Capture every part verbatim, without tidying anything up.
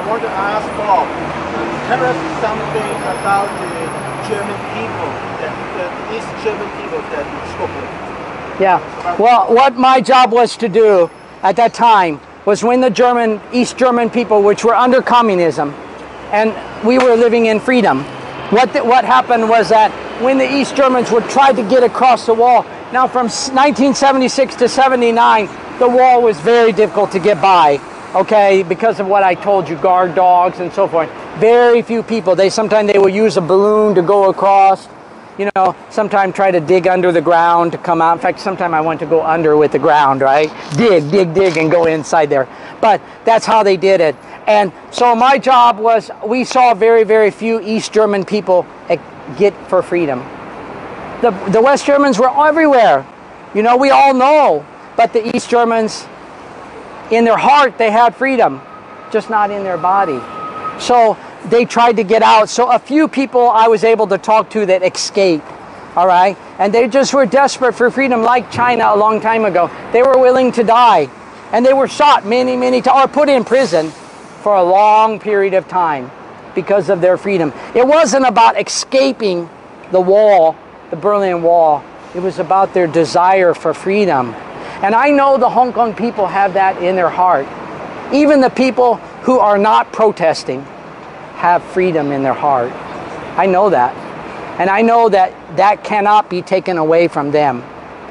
want to ask Bob, tell us something about the German people, that the East German people that you spoke with. Yeah. Well, what my job was to do at that time was when the German, East German people, which were under communism, and we were living in freedom. What the, what happened was that when the East Germans would try to get across the wall, now from nineteen seventy-six to seventy-nine, the wall was very difficult to get by, okay, because of what I told you, guard dogs and so forth. Very few people. They sometimes they will use a balloon to go across, you know, sometimes try to dig under the ground to come out. In fact, sometimes I want to go under with the ground, right? Dig, dig, dig, and go inside there. But that's how they did it. And so my job was, we saw very, very few East German people get for freedom. The, the West Germans were everywhere. You know, we all know. But the East Germans, in their heart, they had freedom, just not in their body. So they tried to get out. So a few people I was able to talk to that escaped, all right? And they just were desperate for freedom, like China a long time ago. They were willing to die. And they were shot many, many times, or put in prison for a long period of time because of their freedom. It wasn't about escaping the wall, the Berlin Wall. It was about their desire for freedom. And I know the Hong Kong people have that in their heart. Even the people who are not protesting have freedom in their heart. I know that. And I know that that cannot be taken away from them.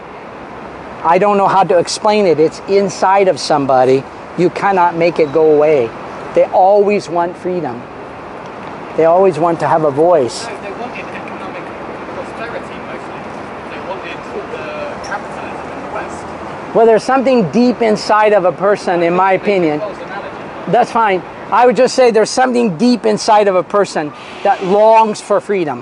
I don't know how to explain it. It's inside of somebody. You cannot make it go away. They always want freedom. They always want to have a voice. No, they wanted economic prosperity mostly. They wanted uh, capitalism in the West. Well, there's something deep inside of a person, in my opinion. That's fine. I would just say there's something deep inside of a person that longs for freedom.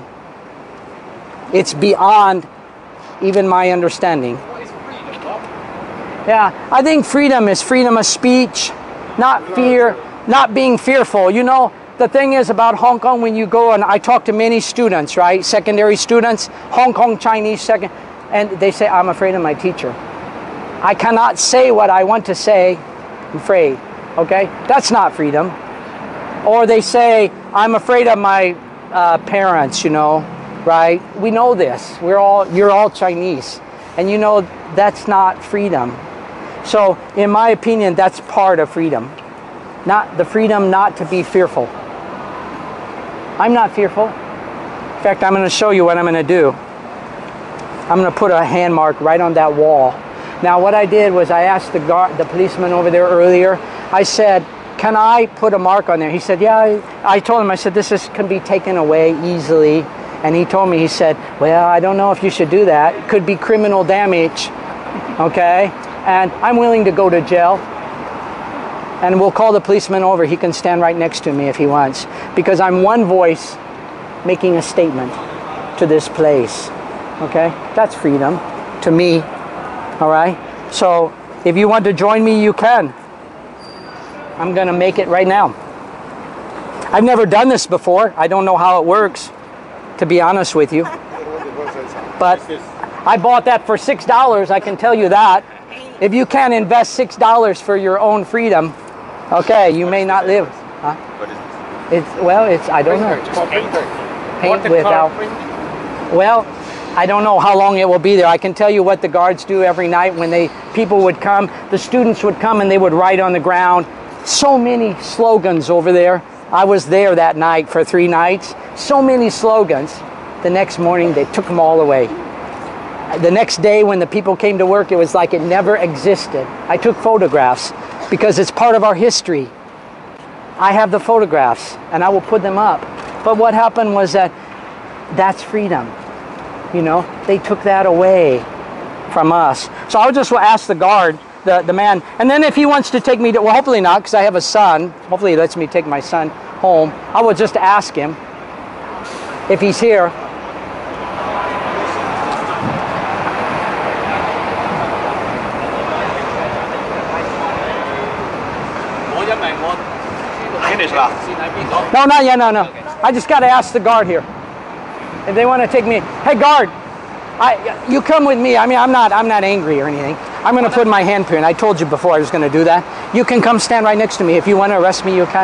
It's beyond even my understanding. What is freedom, Bob? Yeah, I think freedom is freedom of speech, not fear, not being fearful. You know, the thing is about Hong Kong, when you go, and I talk to many students, right, secondary students, Hong Kong Chinese second, and they say, I'm afraid of my teacher. I cannot say what I want to say, I'm afraid, okay? That's not freedom. Or they say, I'm afraid of my uh, parents, you know, right? We know this. We're all, you're all Chinese. And you know, that's not freedom. So, in my opinion, that's part of freedom. Not the freedom not to be fearful. I'm not fearful. In fact, I'm going to show you what I'm going to do. I'm going to put a hand mark right on that wall. Now, what I did was I asked the guard, the policeman over there earlier, I said, can I put a mark on there? He said, yeah. I, I told him, I said, this is, can be taken away easily. And he told me, he said, well, I don't know if you should do that. It could be criminal damage, okay? And I'm willing to go to jail. And we'll call the policeman over. He can stand right next to me if he wants. Because I'm one voice making a statement to this place, okay? That's freedom to me, all right? So if you want to join me, you can. I'm going to make it right now. I've never done this before. I don't know how it works, to be honest with you. But I bought that for six dollars, I can tell you that. If you can't invest six dollars for your own freedom, okay, you may not live. Huh? What is this? It's, well, it's, I don't know. Paint without, well, I don't know how long it will be there. I can tell you what the guards do every night when they, people would come, the students would come and they would write on the ground. So many slogans over there. I was there that night for three nights. So many slogans. The next morning, they took them all away. The next day when the people came to work, it was like it never existed. I took photographs because it's part of our history. I have the photographs and I will put them up. But what happened was that that's freedom. You know, they took that away from us. So I would just ask the guard, the, the man, and then if he wants to take me to, well, hopefully not, because I have a son. Hopefully he lets me take my son home. I will just ask him if he's here. No, not yet, no, no. I just got to ask the guard here. If they want to take me, hey guard, I, you come with me. I mean, I'm not, I'm not angry or anything. I'm going to put my handprint. I told you before I was going to do that. You can come stand right next to me. If you want to arrest me, you can.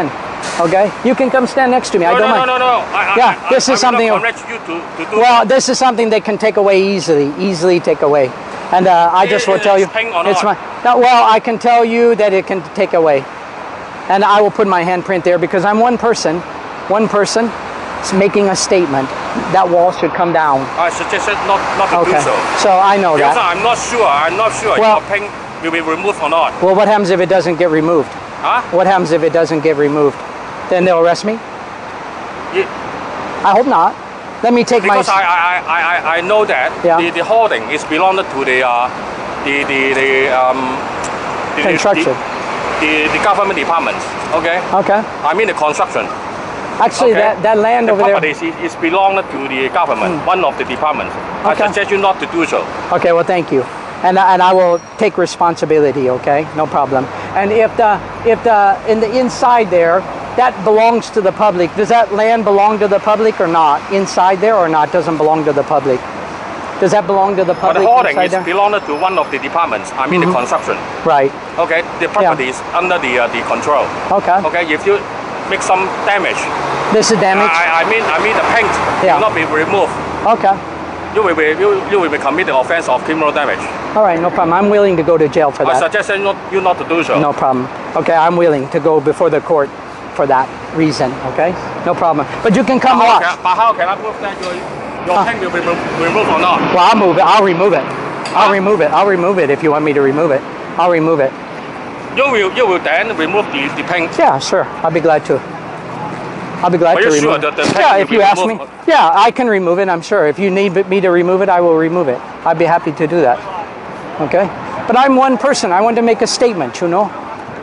Okay, you can come stand next to me. No, I don't no, mind. no, no, no. I, Yeah, I, this I, is I something- will not encourage you to, to do Well, that. this is something they can take away easily, easily take away. And uh, I just will Is tell it you, pink or it's not? my, no, well, I can tell you that it can take away. And I will put my handprint there because I'm one person, one person making a statement. That wall should come down. I suggested not, not to Okay, do so. so I know Because that. I'm not sure, I'm not sure Well- your paint will be removed or not. Well, what happens if it doesn't get removed? Huh? What happens if it doesn't get removed? Then they'll arrest me? Yeah, I hope not. Let me take because my... I, I, I, I, I know that Yeah. the, the hoarding is belonged to the, uh, the, the, the, um, the, Construction. The, the, the government departments, okay? Okay. I mean the construction. Actually, Okay. that, that land The over there... properties is, is belonged to the government, one of the departments. Okay. I suggest you not to do so. Okay, well, thank you. And, and I will take responsibility, okay? No problem. And if the, if the, in the inside there, that belongs to the public, does that land belong to the public or not? Inside there or not, doesn't belong to the public? Does that belong to the But public the hoarding inside is there? belonged to one of the departments, I mean the construction. Right, Okay, the property is under the, uh, the control. okay. Okay, if you make some damage, This is damage? I, I mean, I mean the paint Yeah. will not be removed. Okay. You will be, you, you will be commit the offense of criminal damage. All right, no problem. I'm willing to go to jail for I that. suggest you not, you not to do so. No problem. Okay, I'm willing to go before the court for that reason, okay? No problem. But you can come But how, watch. can, but how can I prove that your, your Huh. paint will be remo- removed or not? Well, I'll move it. I'll remove it. I'll Huh? remove it. I'll remove it if you want me to remove it. I'll remove it. You will, you will then remove the, the paint. Yeah, sure. I'll be glad to. I'll be glad Are to you remove sure it. that the paint Yeah, will if be you ask me. removed? Yeah, I can remove it, I'm sure. If you need me to remove it, I will remove it. I'd be happy to do that. Okay? But I'm one person. I want to make a statement, you know?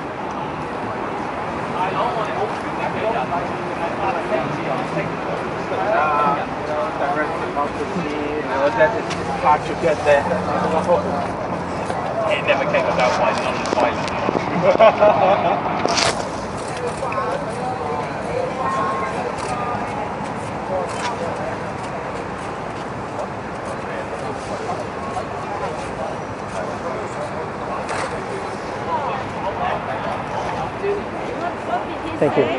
That it's hard to get there. It never came about by non-violent. Thank you.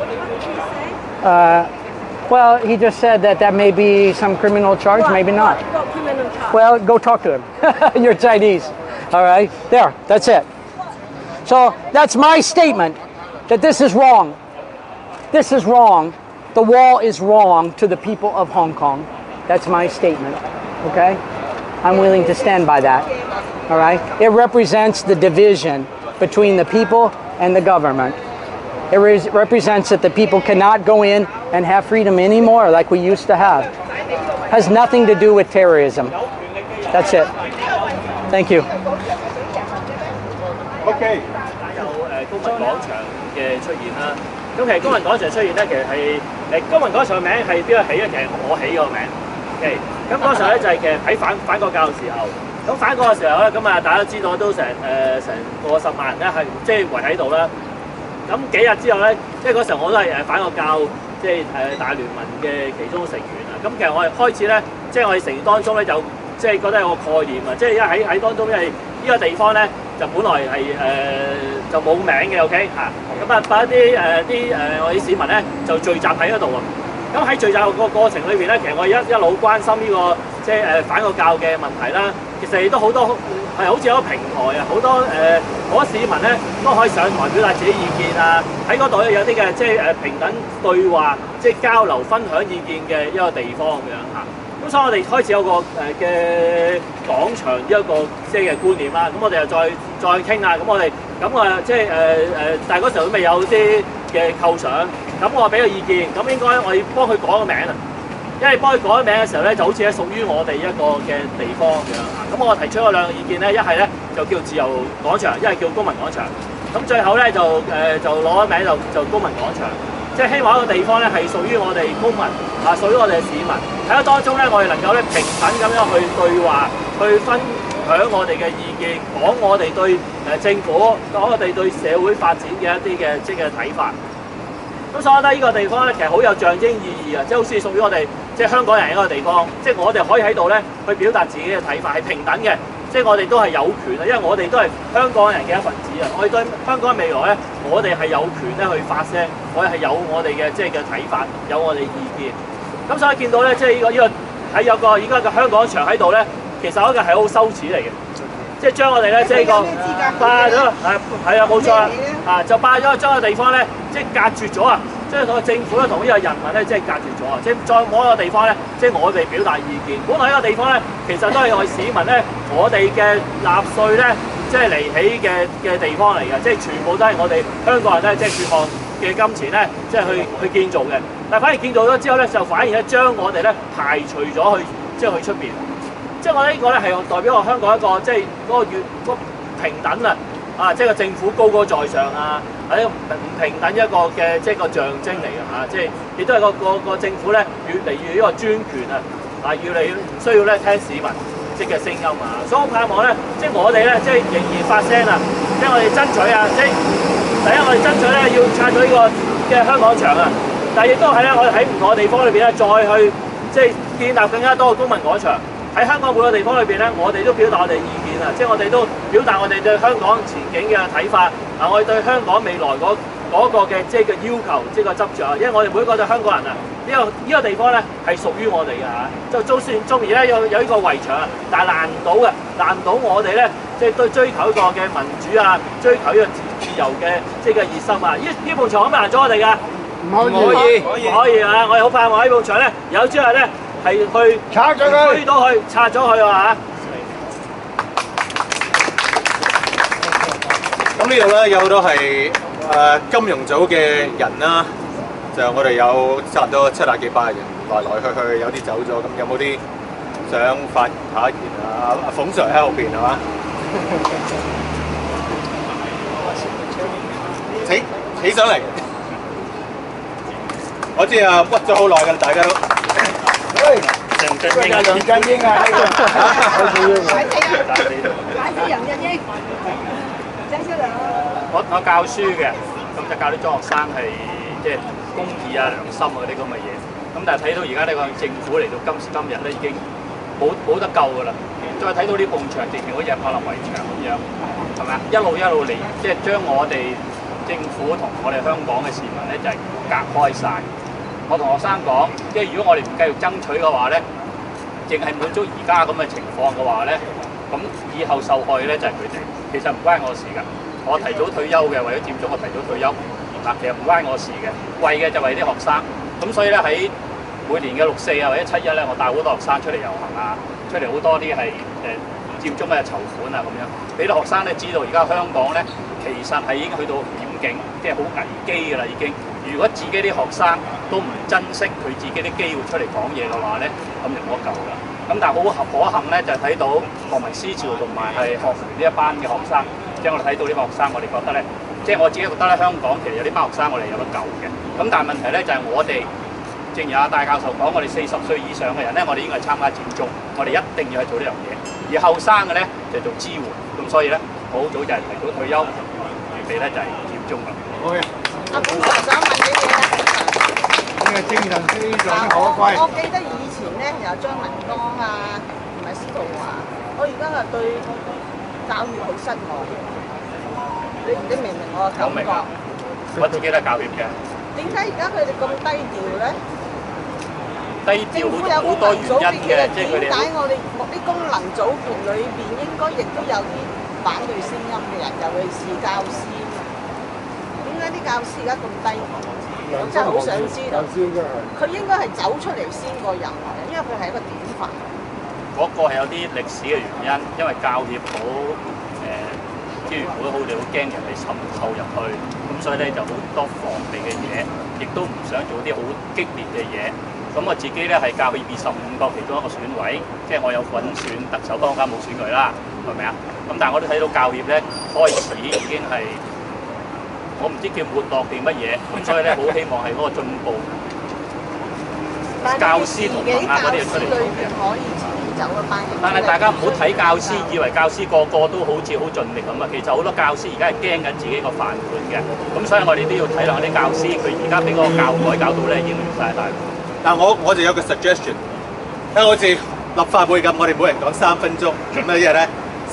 Uh, well, he just said that that may be some criminal charge, maybe not. What criminal charge? Well, go talk to him. You're Chinese. All right? There, that's it. So that's my statement that this is wrong. This is wrong. The wall is wrong to the people of Hong Kong. That's my statement. Okay? I'm willing to stand by that. All right? It represents the division between the people and the government. It re- represents that the people cannot go in and have freedom anymore like we used to have. Has nothing to do with terrorism. That's it. Thank you. Okay. 有誒公民廣場嘅出現啦。咁其實公民廣場出現咧，其實係誒公民廣場嘅名係邊個起咧？其實我起個名。OK，咁嗰時候咧就係其實喺反反國教嘅時候，咁反國嘅時候咧，咁啊大家都知道都成誒成個十萬人咧係即係圍喺度啦。咁幾日之後咧，因為嗰時候我都係誒反國教即係誒大聯盟嘅其中成員啊。咁其實我哋開始咧，即係我哋成員當中咧就即係覺得有個概念啊，即係因為喺喺當中，因為呢個地方咧就本來係誒、呃、就冇名嘅 ，OK 嚇。咁啊，把一啲誒啲誒我哋市民咧就聚集喺嗰度啊。咁喺聚集個過程裏邊咧，其實我一一路關心呢、這個即係誒反國教嘅問題啦。其實亦都好多係好似有個平台啊，好多誒好、呃、多市民咧都可以上台表達自己意見啊。喺嗰度咧有啲嘅即係誒平等對話，即係交流分享意見嘅一個地方咁樣嚇。咁所以我哋開始有個誒嘅廣場呢一個即係嘅觀念啦。咁我哋又再再傾啦。咁我哋咁啊即係誒誒，但係嗰時候都未有啲嘅構想。咁我俾個意見，咁應該我要幫佢改個名啊。因為幫佢改名嘅時候咧，就好似係屬於我哋一個嘅地方咁樣。咁我提出咗兩個意見咧，一係咧就叫自由廣場，一係叫公民廣場。咁最後咧就誒、呃、就攞咗名就就公民廣場。即係希望一個地方咧係屬於我哋公民啊，屬於我哋嘅市民。喺當中咧，我哋能夠咧平等咁樣去對話，去分享我哋嘅意見，講我哋對誒政府，講我哋對社會發展嘅一啲嘅即係睇法。咁所以咧，呢個地方咧其實好有象徵意義啊！即係好似屬於我哋即係香港人一個地方，即係我哋可以喺度咧去表達自己嘅睇法，係平等嘅。即即係我哋都係有權啊，因為我哋都係香港人嘅一份子啊！我哋對香港嘅未來咧，我哋係有權咧去發聲，我哋係有我哋嘅即係嘅睇法，有我哋意見。咁所以見到咧，即係呢個呢個喺有個而家嘅香港場喺度咧，其實嗰個係好羞恥嚟嘅，即係將我哋咧即係個霸咗係係啊冇錯啦啊就霸咗將個地方咧即係隔絕咗啊！即係個政府咧同呢個人民咧，即係隔絕咗啊！即係再冇一個地方咧，即係我哋表達意見。本來呢個地方咧，其實都係我哋市民咧，我哋嘅納稅咧，即係嚟起嘅嘅地方嚟嘅，即係全部都係我哋香港人咧，即係血汗嘅金錢咧，即係去去建造嘅。但係反而建造咗之後咧，就反而咧將我哋咧排除咗去，即係去出邊。即係我覺得呢個咧係代表我香港一個即係嗰個越嗰個平等啊！啊，即係個政府高高在上啊，係一個唔平等一個嘅即係個象徵嚟嘅嚇，即係亦都係個個個政府咧越嚟越呢個專權啊，啊越嚟越唔需要咧聽市民即嘅聲音啊，所以我盼望咧，即係我哋咧即係仍然發聲啊，即係我哋爭取啊，即係第一我哋爭取咧要拆咗呢個嘅香港場啊，但係亦都係咧我哋喺唔同嘅地方裏邊咧再去即係建立更加多嘅公民廣場。喺香港每個地方裏邊咧，我哋都表達我哋意見啊！即係我哋都表達我哋對香港前景嘅睇法，啊，我哋對香港未來嗰嗰個嘅即係嘅要求，即係個執着啊！因為我哋每一個都係香港人啊，呢個呢個地方咧係屬於我哋嘅嚇。就就算中意咧有有呢個圍牆啊，但係難唔到嘅，難唔到我哋咧即係對追求一個嘅民主啊，追求呢個自自由嘅即係嘅熱心啊！呢呢埲牆可唔可以難咗我哋㗎？唔可以，唔可以啊！我哋好盼望呢埲牆咧有朝日咧。係去拆咗佢，推到去拆咗佢啊！ 咁呢度咧有好多係誒金融組嘅人啦，就我哋有差唔多七廿幾百人來來去去，有啲走咗，咁有冇啲想發下言啊？阿馮 Sir 喺後邊係嘛？起起上嚟，我知啊，屈咗好耐㗎啦，大家都。 鄭振英啊，鄭振英啊， 買啲人嘅英，鄭少良。 我我教書嘅，咁就教啲中學生係即係公義啊、良心啊嗰啲咁嘅嘢。咁但係睇到而家呢個政府嚟到今時今日咧，已經冇冇得救㗎啦。再睇到呢埲牆，直情好似柏林圍牆咁樣，係咪啊？一路一路嚟，即係將我哋政府同我哋香港嘅市民咧，就係隔開晒。我同學生講，即係如果我哋唔繼續爭取嘅話咧，淨係滿足而家咁嘅情況嘅話咧，咁以後受害咧就係佢哋。其實唔關我事㗎。我提早退休嘅，為咗佔中我提早退休。嗱，其實唔關我事嘅，為嘅就為啲學生。咁所以咧喺每年嘅六四啊或者七一咧，我帶好多學生出嚟遊行啊，出嚟好多啲係誒佔中嘅籌款啊咁樣，俾啲學生咧知道而家香港咧其實係已經去到險境，即係好危機㗎啦已經。如果自己啲學生都唔珍惜佢自己啲機會出嚟講嘢嘅話咧，咁就冇得救啦。咁但係好可幸咧，就係睇到學民思潮同埋係學聯呢一班嘅學生，即係我哋睇到呢班學生，我哋覺得咧，即係我自己覺得咧，香港其實有呢班學生我哋有得救嘅。咁但係問題咧就係我哋，正如阿戴教授講，我哋四十歲以上嘅人咧，我哋應該係參加佔中，我哋一定要去做呢樣嘢。而後生嘅咧就做支援，咁所以咧好早就係提早退休，預備咧就係佔中啦。 好嘅。 阿本來想問你嘢啊， 呢個精神非常可貴。 我記得以前咧有張文剛啊，同埋司徒華，我而家係對教育好失望。你你明唔明我嘅感覺？ 我自己都係教協嘅。 點解而家佢哋咁低調咧？ 低調好好多原因嘅，即係佢哋。 點解我哋啲功能組別裏邊應該亦都有啲反對聲音嘅人，尤其是教師？點解啲教師而家咁低調？我真係好想知道。佢應該係走出嚟先過任何人，因為佢係一個典範。 嗰個係有啲歷史嘅原因，因為教協好誒資源好好，哋好驚人哋滲透入去，咁所以咧就好多防備嘅嘢，亦都唔想做啲好激烈嘅嘢。咁我自己咧係教協二十五個其中一個選委，即係我有份選特首，當家冇選佢啦，係咪啊？咁但係我都睇到教協咧開始已經係。我唔知叫沒落定乜嘢，咁所以咧好希望係嗰個進步。教師同行啊嗰啲人出嚟做嘅。但係大家唔好睇教師，以為教師個個都好似好盡力咁啊！其實好多教師而家係驚緊自己個飯碗嘅，咁所以我哋都要體諒啲教師，佢而家俾嗰個教改搞到咧已經亂晒大。 但我我就有個 suggestion，因為好似立法會咁，我哋每人講三分鐘，咁咧一日咧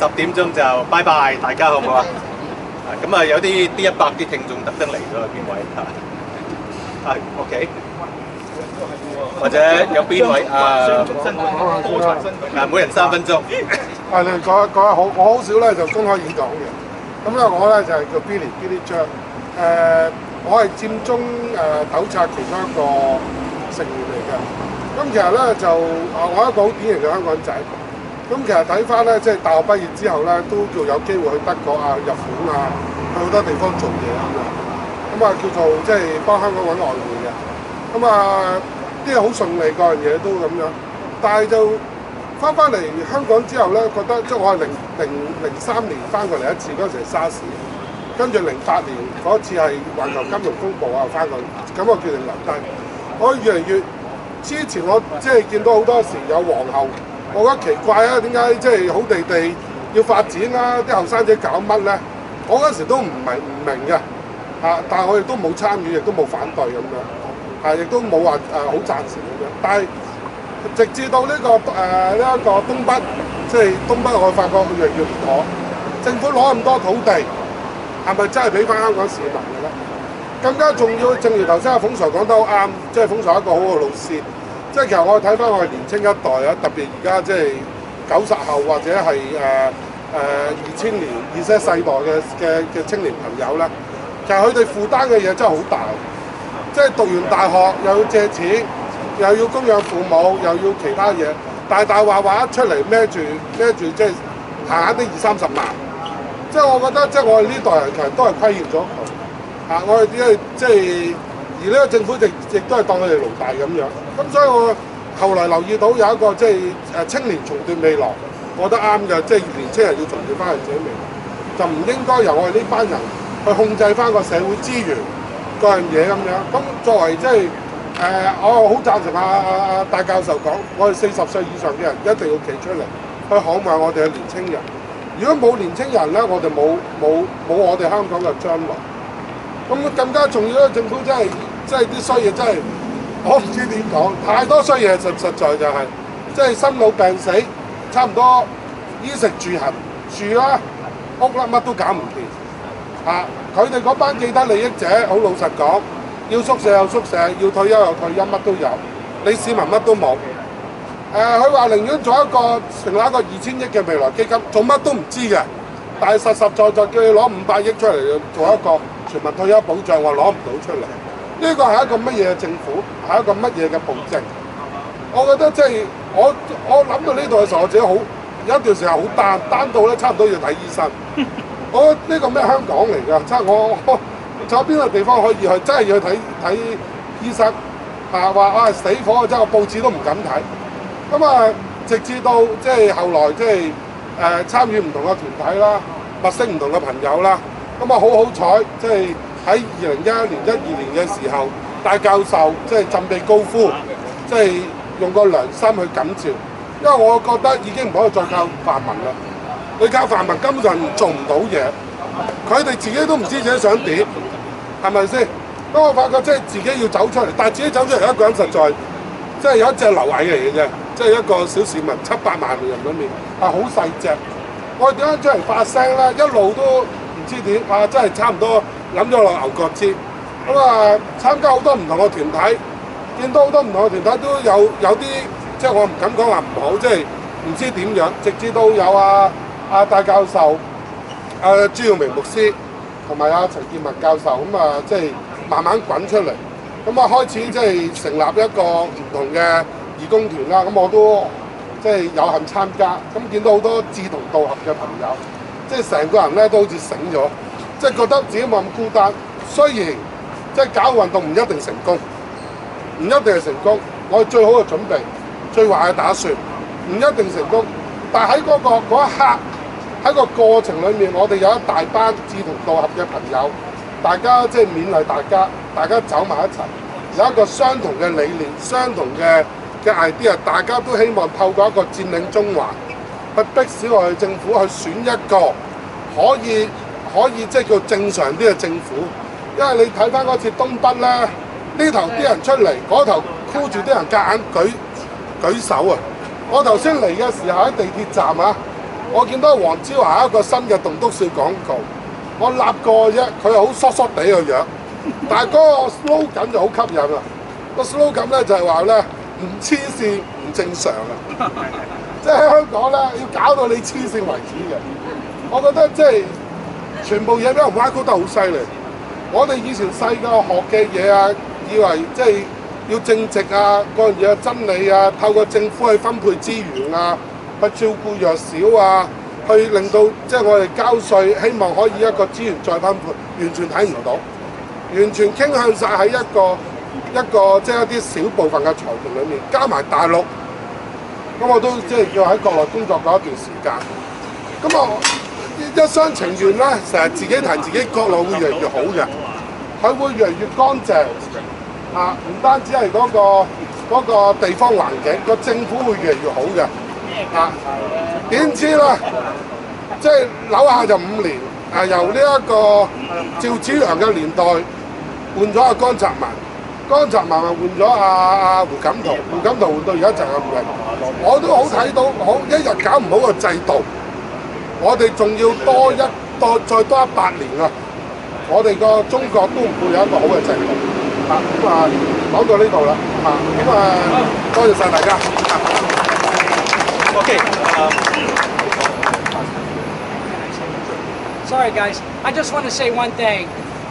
十點鐘就拜拜，大家好唔好啊？咁啊有啲 D 一百啲聽眾特登嚟咗，邊位啊？係 OK。或者有邊位啊？啊，每人三分鐘。 係你講講得好，我好少咧就公開演講嘅。咁咧我咧就係叫 Billy Billy 張。誒，我係佔中誒糾察其中一個成員嚟嘅。咁其實咧就啊，我一個好典型嘅香港仔。咁其實睇翻咧，即係大學畢業之後咧，都叫有機會去德國啊、日本啊，去好多地方做嘢咁樣。咁啊叫做即係幫香港揾外匯嘅。咁啊〜啲嘢好順利，嗰樣嘢都咁樣，但係就翻翻嚟香港之後咧，覺得即係我係零零零三年翻過嚟一次，嗰陣時係沙士，跟住零八年嗰次係環球金融風暴啊，翻過嚟，咁我決定留低。我越嚟越之前我即係見到好多時有皇后，我覺得奇怪啊，點解即係好地地要發展啦？啲後生仔搞乜咧？我嗰時都唔係唔明嘅，啊！但係我亦都冇參與，亦都冇反對咁樣。係，亦都冇話誒好贊成咁樣，但係直至到呢、這個誒呢一個東北，即係東北，我發覺越嚟越唔妥。政府攞咁多土地，係咪真係俾翻香港市民嘅咧？更加重要，正如頭先阿馮 Sir 講得好啱，即係馮 Sir 一個好嘅老師。即係其實我睇翻我哋年青一代啊，特別而家即係九十後或者係誒誒二千年二些世代嘅嘅嘅青年朋友咧，其實佢哋負擔嘅嘢真係好大。即係讀完大學又要借錢，又要供養父母，又要其他嘢，大大話話一出嚟孭住孭住，即係閒閒啲二三十萬。即係我覺得，即係我哋呢代人其實都係虧欠咗佢。啊，我哋只係即係而呢個政府亦亦都係當佢哋奴隸咁樣。咁所以我後來留意到有一個即係誒青年重奪未來，我覺得啱嘅，即係年青人要重奪翻佢自己未來，就唔應該由我哋呢班人去控制翻個社會資源。嗰樣嘢咁樣，咁作為即係誒，我好贊成阿阿阿戴教授講，我哋四十歲以上嘅人一定要企出嚟去捍衞我哋嘅年青人。如果冇年青人咧，我哋冇冇冇我哋香港嘅將來。咁更加重要咧，政府真係真係啲衰嘢真係，我唔知點講，太多衰嘢實實在就係、是，即係生老病死，差唔多衣食住行住啦，屋啦乜都搞唔掂。啊！佢哋嗰班既得利益者，好老實講，要宿舍有宿舍，要退休有退休，乜都有。你市民乜都冇。誒、呃，佢話寧願做一個成立一個二千億嘅未來基金，做乜都唔知嘅。但係實實在在叫你攞五百億出嚟做一個全民退休保障，我攞唔到出嚟。呢個係一個乜嘢嘅政府？係一個乜嘢嘅暴政？我覺得即係我我諗到呢度嘅時候，我自己好有一段時間好單單到咧，差唔多要睇醫生。我呢個咩香港嚟㗎？即係我我仲有邊個地方可以去？真係要去睇睇醫生啊！話啊死火，真係個報紙都唔敢睇。咁啊，直至到即係後來即係誒、呃、參與唔同嘅團體啦，物識唔同嘅朋友啦。咁啊好好彩，即係喺二零一一年、一二年嘅時候，戴教授即係振臂高呼，即係用個良心去感召。因為我覺得已經唔可以再靠泛民啦。你靠泛民根本就做唔到嘢，佢哋自己都唔知自己想點，係咪先？咁我發覺即係自己要走出嚟，但係自己走出嚟一個人實在，即係有一隻螻蟻嚟嘅啫，即係一個小市民，七百萬人裏面係好細隻。我哋點解出嚟發聲咧？一路都唔知點，啊真係差唔多諗咗落牛角尖。咁啊，參加好多唔同嘅團體，見到好多唔同嘅團體都有有啲，即係我唔敢講話唔好，即係唔知點樣，直至到有啊。阿戴教授、阿朱耀明牧師同埋阿陳建文教授咁啊，即係慢慢滾出嚟，咁啊開始即係成立一個唔同嘅義工團啦。咁我都即係有幸參加，咁見到好多志同道合嘅朋友，即係成個人咧都好似醒咗，即係覺得自己冇咁孤單。雖然即係搞運動唔一定成功，唔一定係成功，我最好嘅準備、最壞嘅打算，唔一定成功，但係喺嗰個嗰一刻。喺個過程裏面，我哋有一大班志同道合嘅朋友，大家即係勉勵大家，大家走埋一齊，有一個相同嘅理念、相同嘅嘅 idea， 大家都希望透過一個佔領中環，去迫使我哋政府去選一個可以可以即係叫正常啲嘅政府。因為你睇翻嗰次東北咧，呢頭啲人出嚟，嗰頭箍住啲人夾硬舉舉手啊！我頭先嚟嘅時候喺地鐵站啊。 我見到黃子華一個新嘅棟篤笑廣告，我立過啫，佢係好疏疏地個樣，但係嗰個 slogan 就好吸引啊！個 slogan 咧就係話咧唔黐線唔正常啊！即係喺香港咧要搞到你黐線為止嘅，我覺得即係全部嘢都歪曲得好犀利。我哋以前細個學嘅嘢啊，以為即係要正直啊，嗰樣嘢真理啊，透過政府去分配資源啊，去照顧弱小啊，去令到即係我哋交稅，希望可以一個資源再分配，完全睇唔到，完全傾向晒喺一個一個即係一啲小部分嘅財團裏面，加埋大陸。咁我都即係要喺國內工作過一段時間，咁我一廂情願咧，成日自己提自己國內會越嚟越好嘅，佢會越嚟越乾淨啊！唔單止係嗰、嗰個嗰個地方環境，個政府會越嚟越好嘅啊！點知咧，即係扭下就五年啊！由呢一個趙紫陽嘅年代換咗阿江澤民。江澤民咪換咗阿阿胡錦濤，胡錦濤換到而家就係胡錦濤，我都好睇到，好一日搞唔好個制度，我哋仲要多一多再多一百年啊！我哋個中國都唔會有一個好嘅制度啊！咁啊，講到呢度啦啊！咁啊，多謝晒大家。 OK。 Sorry, guys. I just want to say one thing.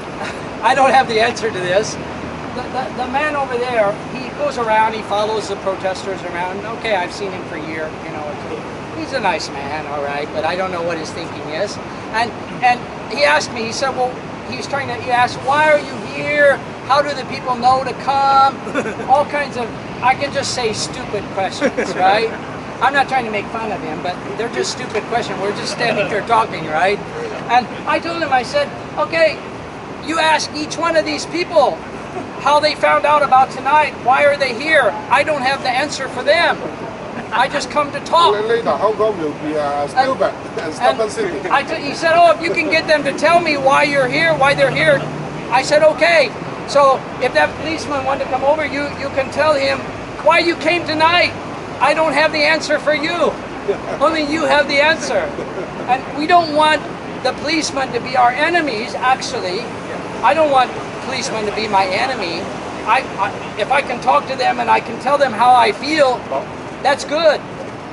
I don't have the answer to this. The, the, the man over there, he goes around, he follows the protesters around. Okay, I've seen him for a year, you know. He's a nice man, all right, but I don't know what his thinking is. And and he asked me, he said, well, he's trying to, he asked, why are you here? How do the people know to come? All kinds of, I can just say stupid questions, right? I'm not trying to make fun of him, but they're just stupid questions. We're just standing there talking, right? And I told him, I said, okay, you ask each one of these people how they found out about tonight. Why are they here? I don't have the answer for them. I just come to talk. Later, Hong Kong will be uh, stupid and stubborn city. I t- he said, oh, if you can get them to tell me why you're here, why they're here. I said, okay. So if that policeman wanted to come over, you, you can tell him why you came tonight. I don't have the answer for you. Only you have the answer. And we don't want the policemen to be our enemies, actually. I don't want policemen to be my enemy. I, I if I can talk to them and I can tell them how I feel, that's good.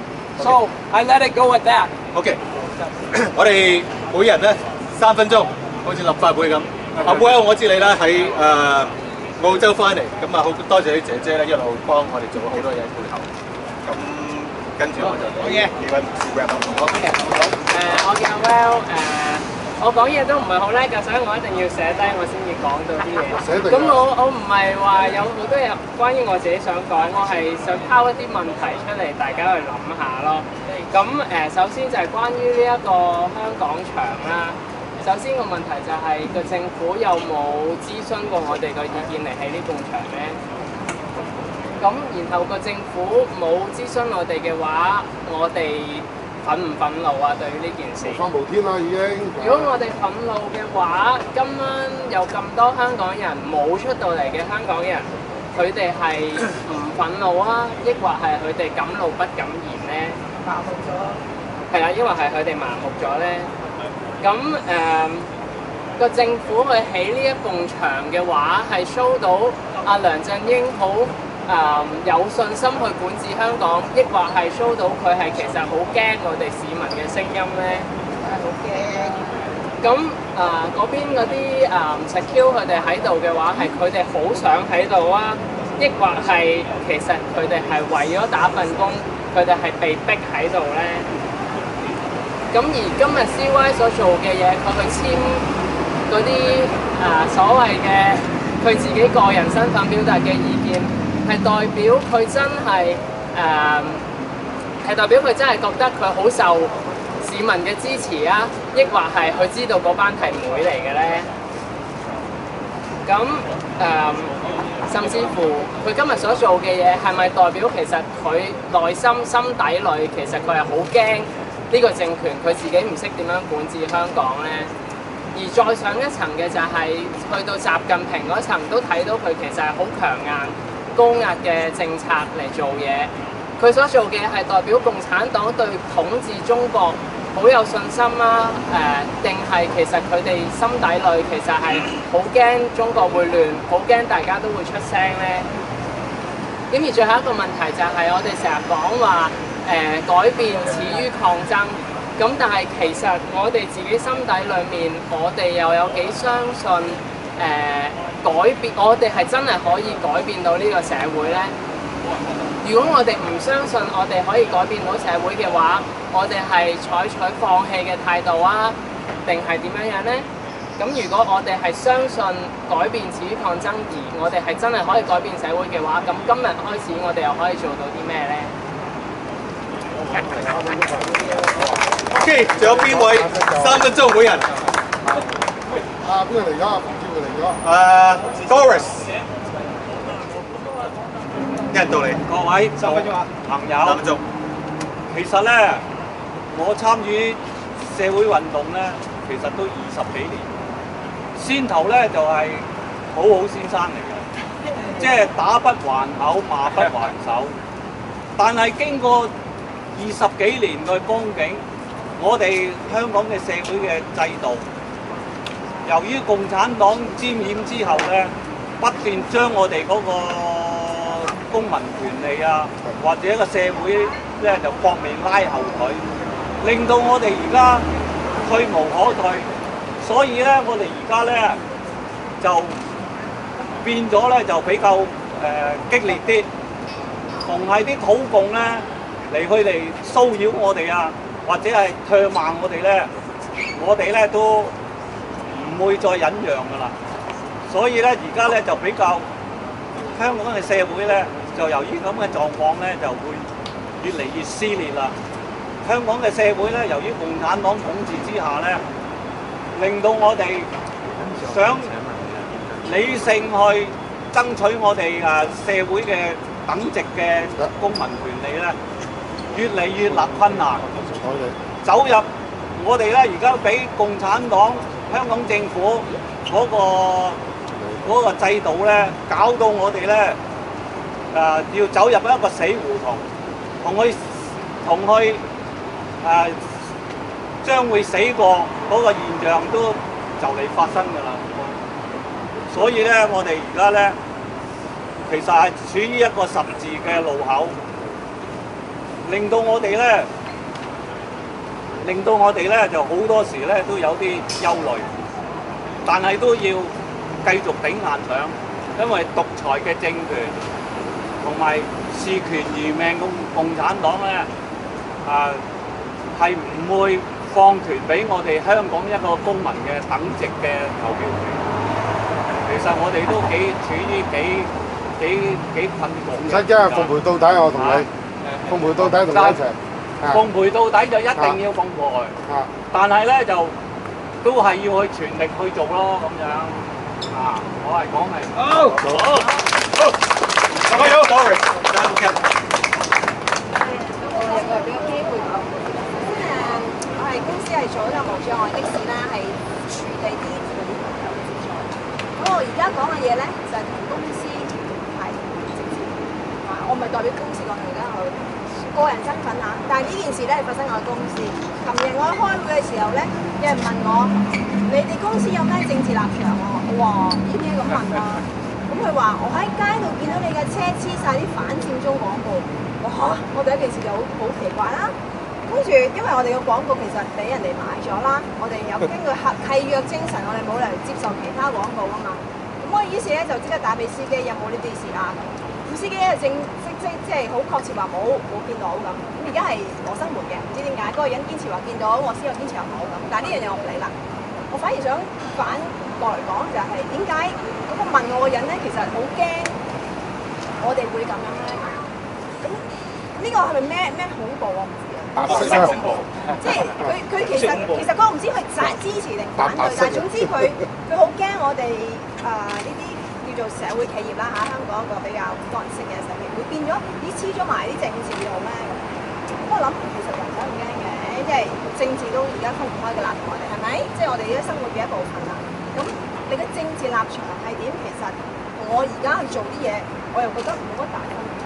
So I let it go at that. OK， 我哋每人咧三分鐘，好似立法會咁。阿 Well， 我知你啦喺誒澳洲翻嚟，咁啊好多謝啲姐姐咧一路幫我哋做咗好多嘢背後。咁跟住我就講幾位唔少 wrap up 好。 誒，我叫 Well 誒。我講嘢都唔係好叻㗎，所以我一定要寫低我先至講到啲嘢。咁我我唔係話有好多嘢關於我自己想講，我係想拋一啲問題出嚟，大家去諗下咯。咁誒、呃，首先就係關於呢一個香港場啦。首先個問題就係、是、個政府有冇諮詢過我哋個意見嚟起呢棟牆咧？咁然後個政府冇諮詢我哋嘅話，我哋憤唔憤怒啊？對於呢件事， 無法無天啦已經。 如果我哋憤怒嘅話，今晚有咁多香港人冇出到嚟嘅香港人，佢哋係唔憤怒啊，抑或係佢哋敢怒不敢言咧？麻木咗。係啦，因為係佢哋麻木咗咧。咁誒個政府去起呢一棟牆嘅話，係 show 到阿梁振英好。誒、um, 有信心去管治香港，抑或係 show 到佢係其實好驚我哋市民嘅聲音咧？係好驚。咁誒嗰邊嗰啲誒 secure 佢哋喺度嘅話，係佢哋好想喺度啊，抑或係其實佢哋係為咗打份工，佢哋係被逼喺度咧？咁而今日 C Y 所做嘅嘢，佢去簽嗰啲誒所謂嘅佢自己個人身份表達嘅意見。係代表佢真係誒，係代表佢真係覺得佢好受市民嘅支持啊，抑或係佢知道嗰班係妹嚟嘅咧？咁誒、呃，甚至乎佢今日所做嘅嘢係咪代表其實佢內心心底裏其實佢係好驚呢個政權，佢自己唔識點樣管治香港咧？而再上一層嘅就係、是、去到習近平嗰層，都睇到佢其實係好強硬。高壓嘅政策嚟做嘢，佢所做嘅係代表共產黨對統治中國好有信心啦？誒、定係其實佢哋心底裏其實係好驚中國會亂，好驚大家都會出聲咧？咁而最後一個問題就係我哋成日講話誒改變始於抗爭，咁但係其實我哋自己心底裏面，我哋又有幾相信誒、呃、改變，我哋係真係可以改變到呢個社會咧？如果我哋唔相信我哋可以改變到社會嘅話，我哋係採取放棄嘅態度啊，定係點樣樣咧？咁如果我哋係相信改變始於抗爭，而我哋係真係可以改變社會嘅話，咁今日開始我哋又可以做到啲咩咧 ？OK， 仲有邊位？三分鐘每人。 啊，邊個嚟咗？馮志會嚟咗。 誒 ，Doris， 一人到你。 各位三分鐘啊， 朋友， 三分鐘。 其實咧，我參與社會運動咧，其實都二十幾年。先頭咧就係好好先生嚟嘅，即係打不還口，罵不還手。但係經過二十幾年嘅光景，我哋香港嘅社會嘅制度，由於共產黨沾染之後咧，不斷將我哋嗰個公民權利啊，或者個社會咧就搏命拉後腿，令到我哋而家退無可退。所以咧，我哋而家咧就變咗咧，就比較誒、呃、激烈啲。逢係啲土共咧嚟佢哋騷擾我哋啊，或者係唾罵我哋咧，我哋咧都唔會再忍讓噶啦。所以咧，而家咧就比較香港嘅社會咧，就由於咁嘅狀況咧，就會越嚟越撕裂啦。香港嘅社會咧，由於共產黨統治之下咧，令到我哋想理性去爭取我哋誒社會嘅等值嘅公民權利咧，越嚟越難困難。走入我哋咧，而家俾共產黨、香港政府嗰個嗰個制度咧，搞到我哋咧誒要走入一個死胡同，同佢同佢誒。將會死過嗰個現象都就嚟發生㗎啦，所以咧，我哋而家咧其實係處於一個十字嘅路口，令到我哋咧，令到我哋咧就好多時咧都有啲憂慮，但係都要繼續頂硬上，因為獨裁嘅政權同埋視權如命共共產黨咧啊係唔會放權俾我哋香港一個公民嘅等值嘅投票權，其實我哋都幾處於幾幾幾困局嘅。唔使驚，奉陪到底，我同你奉陪到底，同你一齊。奉陪到底就一定要奉陪，但係咧就都係要去全力去做咯，咁樣啊！我係講係好，好，好，加油 ，Doris，加油！ 公司係做一個無障礙的士啦，係處理啲嗰啲朋友嘅資助。咁我而家講嘅嘢咧，就係同公司係直接啊，我唔係代表公司講嘢，而家我個人身份啊。但係呢件事咧係發生喺我公司。琴日我開會嘅時候咧，有人問我：你哋公司有咩政治立場？我話：哇，點解咁問啊？咁佢話：我喺街度見到你嘅車黐晒啲反佔中廣告。我嚇，我第一件事就好好奇怪啦。跟住，因為我哋嘅廣告其實俾人哋買咗啦，我哋有根據合契約精神，我哋冇理由接受其他廣告啊嘛。咁我於是咧就即刻打俾司機，有冇呢啲事啊？咁司機咧正即即即係好確切話冇冇見到咁。咁而家係羅生門嘅，唔知點解嗰個人堅持話見到，我司機堅持又冇咁。但係呢樣嘢我唔理啦，我反而想反過嚟講就係點解嗰個問我嘅人咧，其實好驚我哋會咁樣咧。咁呢個係咪咩咩恐怖啊？唔知。即係佢佢其實其實嗰個唔知佢支持定反對，但係總之佢佢好驚我哋誒呢啲叫做社會企業啦嚇，香港一個比較多人識嘅社會，會變咗咦黐咗埋啲政治度咩？咁我諗其實人唔使咁驚嘅，即係政治都而家分唔開嘅啦，同我哋係咪？即係我哋而家生活嘅一部分啦。咁你嘅政治立場係點？其實我而家去做啲嘢，我又覺得冇乜大分別，因為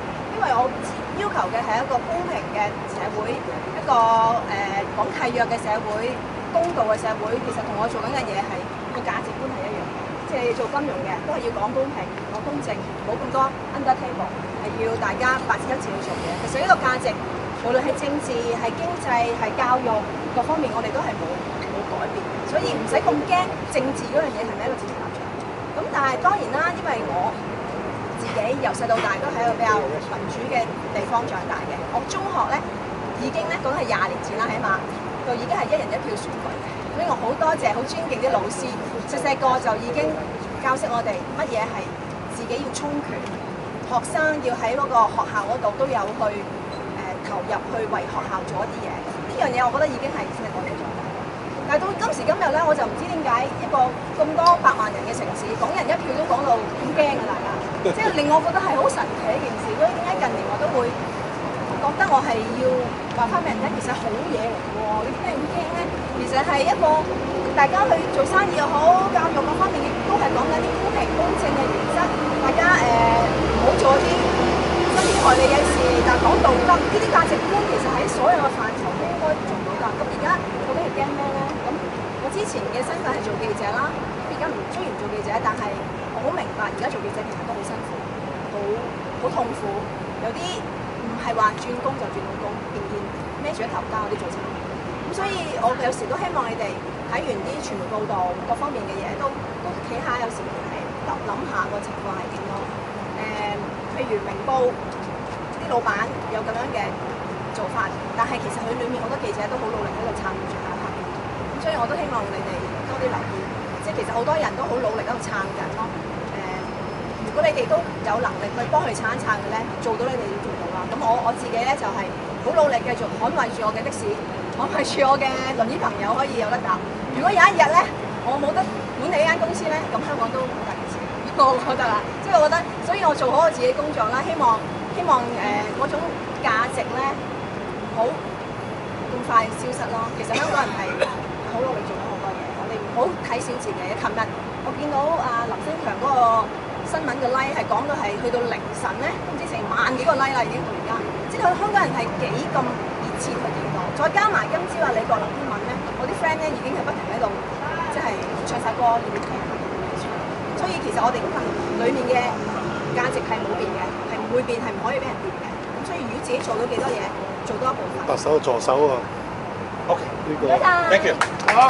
為我要求嘅係一個公平嘅社會，一個誒講契約嘅社會，公道嘅社會。其實同我做緊嘅嘢係個價值觀係一樣嘅，即係做金融嘅都係要講公平、講公正，冇咁多 under table， 係要大家白紙黑字去做嘢。其實呢個價值，無論係政治、係經濟、係教育各方面，我哋都係冇冇改變，所以唔使咁驚政治嗰樣嘢係咪一個政治立場。咁但係當然啦，因為我自己由細到大都喺一個比較民主嘅地方長大嘅。我中學咧已經咧講係廿年前啦，起碼就已經係一人一票選舉嘅。所以我好多謝、好尊敬啲老師，細細個就已經教識我哋乜嘢係自己要充權，學生要喺嗰個學校嗰度都有去誒、呃、投入去為學校做一啲嘢。呢樣嘢我覺得已經係細細個嚟做。但係到今時今日咧，我就唔知點解一個咁多百萬人嘅城市，港人一票都講到咁驚嘅大家，即係令我覺得係好神奇一件事。所以點解近年我都會覺得我係要話翻俾人聽，其實好嘢嚟嘅喎。你點解咁驚咧？其實係一個大家去做生意又好，教育各方面亦都係講緊啲公平公正嘅原則。大家誒唔好做啲傷天害理嘅事，但係講道德呢啲價值觀，其實喺所有嘅範疇都應該做到㗎。咁而家究竟係驚咩咧？咁我之前嘅身份係做記者啦，而家唔雖然唔做記者，但係我好明白而家做記者其實都好辛苦，好好痛苦。有啲唔係話轉工就轉到工，仍然孭住一頭家嗰啲做慘。咁所以我有時都希望你哋睇完啲傳媒報道各方面嘅嘢，都都企下，有時係諗諗下個情況係點咯。誒、呃，譬如明報啲老闆有咁樣嘅做法，但係其實佢裡面好多記者都好努力喺度參與住下拍片。咁所以我都希望你哋多啲留意，即係其實好多人都好努力喺度撐緊咯。誒、呃，如果你哋都有能力去幫佢哋撐一撐嘅咧，做到你哋要做到啦。咁我我自己咧就係、是、好努力繼續捍衞住我嘅的，的士，捍衞住我嘅輪椅朋友可以有得搭。如果有一日咧，我冇得管理呢間公司咧，咁香港都好大件事，我覺得啦。即係我覺得，所以我做好我自己工作啦，希望希望誒嗰、呃、種價值咧，唔好咁快消失咯。其實香港人係好努力做咗好多嘢，我哋唔好睇小自己。琴日我見到阿、啊、林星強嗰個新聞嘅 like 係講到係去到凌晨咧，都唔知成萬幾個 like 啦，已經到而家。即係香港人係幾咁熱切去睇到，再加埋今朝阿李國能啲文咧，我啲 friend 咧已經係不停喺度，即係唱晒歌要聽。所以其實我哋裡面嘅價值係冇變嘅，係唔會變，係唔可以俾人變嘅。咁所以如果自己做到幾多嘢，做多一部分。 特首助手啊 OK， 呢個 thank you。 好。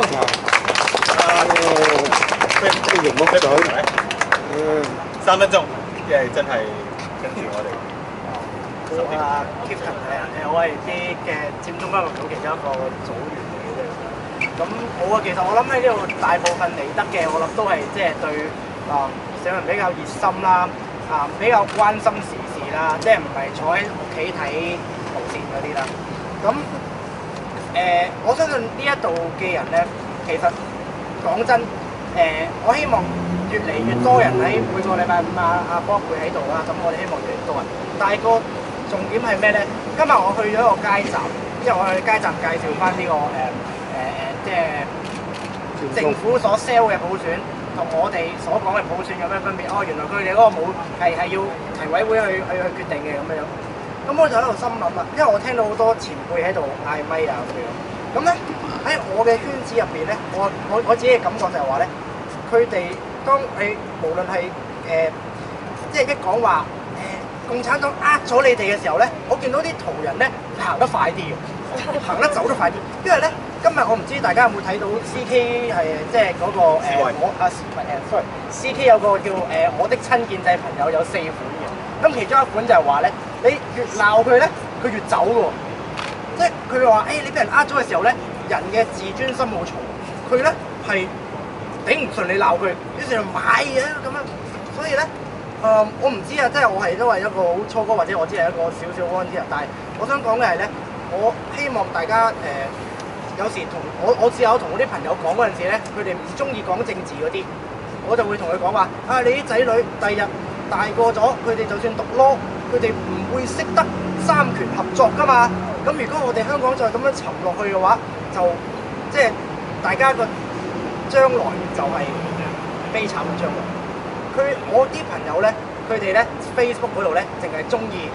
飛飛龍屋水，嗯， 三分鐘，因為真係跟住我哋。 我啊 Kevin 係啊，誒我係啲嘅佔中交流組其中一個組員嚟嘅啫。咁我啊，其實我諗喺呢度大部分嚟得嘅，我諗都係即係對啊市民比較熱心啦，啊比較關心時事啦，即係唔係坐喺屋企睇無線嗰啲啦。咁誒、呃，我相信呢一度嘅人咧，其實講真，誒、呃、我希望越嚟越多人喺每個禮拜五啊阿波會喺度啦，咁我哋希望越嚟越多人。但係個重點係咩咧？今日我去咗一個街站，因為我去街站介紹翻呢、這個誒誒誒，即係政府所 sell 嘅普選，同我哋所講嘅普選有咩分別？哦，原來佢哋嗰個冇係係要提委會去去去決定嘅咁樣。咁我就喺度心諗啦，因為我聽到好多前輩喺度嗌咪啊咁樣。咁咧喺我嘅圈子入邊咧，我我我自己嘅感覺就係話咧，佢哋當你無論係誒、呃，即係一講話。共產黨呃咗你哋嘅時候咧，我見到啲途人咧行得快啲嘅，行得走得快啲。因為咧，今日我唔知大家有冇睇到 C K 係即係嗰、那個誒、呃、我啊誒 sorry，C K 有個叫誒、呃、我的親建制朋友有四款嘅。咁其中一款就係話咧，你越鬧佢咧，佢越走嘅喎。即係佢話誒，你俾人呃咗嘅時候咧，人嘅自尊心好重，佢咧係頂唔順你鬧佢，於是就買嘢咁樣。所以咧。誒、嗯，我唔知啊，即係我係都係一個好初哥，或者我只係一個少少 volunteer。但係我想講嘅係咧，我希望大家誒、呃、有時同我我試下同我啲朋友講嗰陣時咧，佢哋唔中意講政治嗰啲，我就會同佢講話啊，你啲仔女第日大個咗，佢哋就算讀 law，佢哋唔會識得三權合作㗎嘛。咁如果我哋香港再咁樣沉落去嘅話，就即係大家個將來就係悲慘嘅將來。佢我啲朋友咧，佢哋咧 Facebook 嗰度咧，淨係中意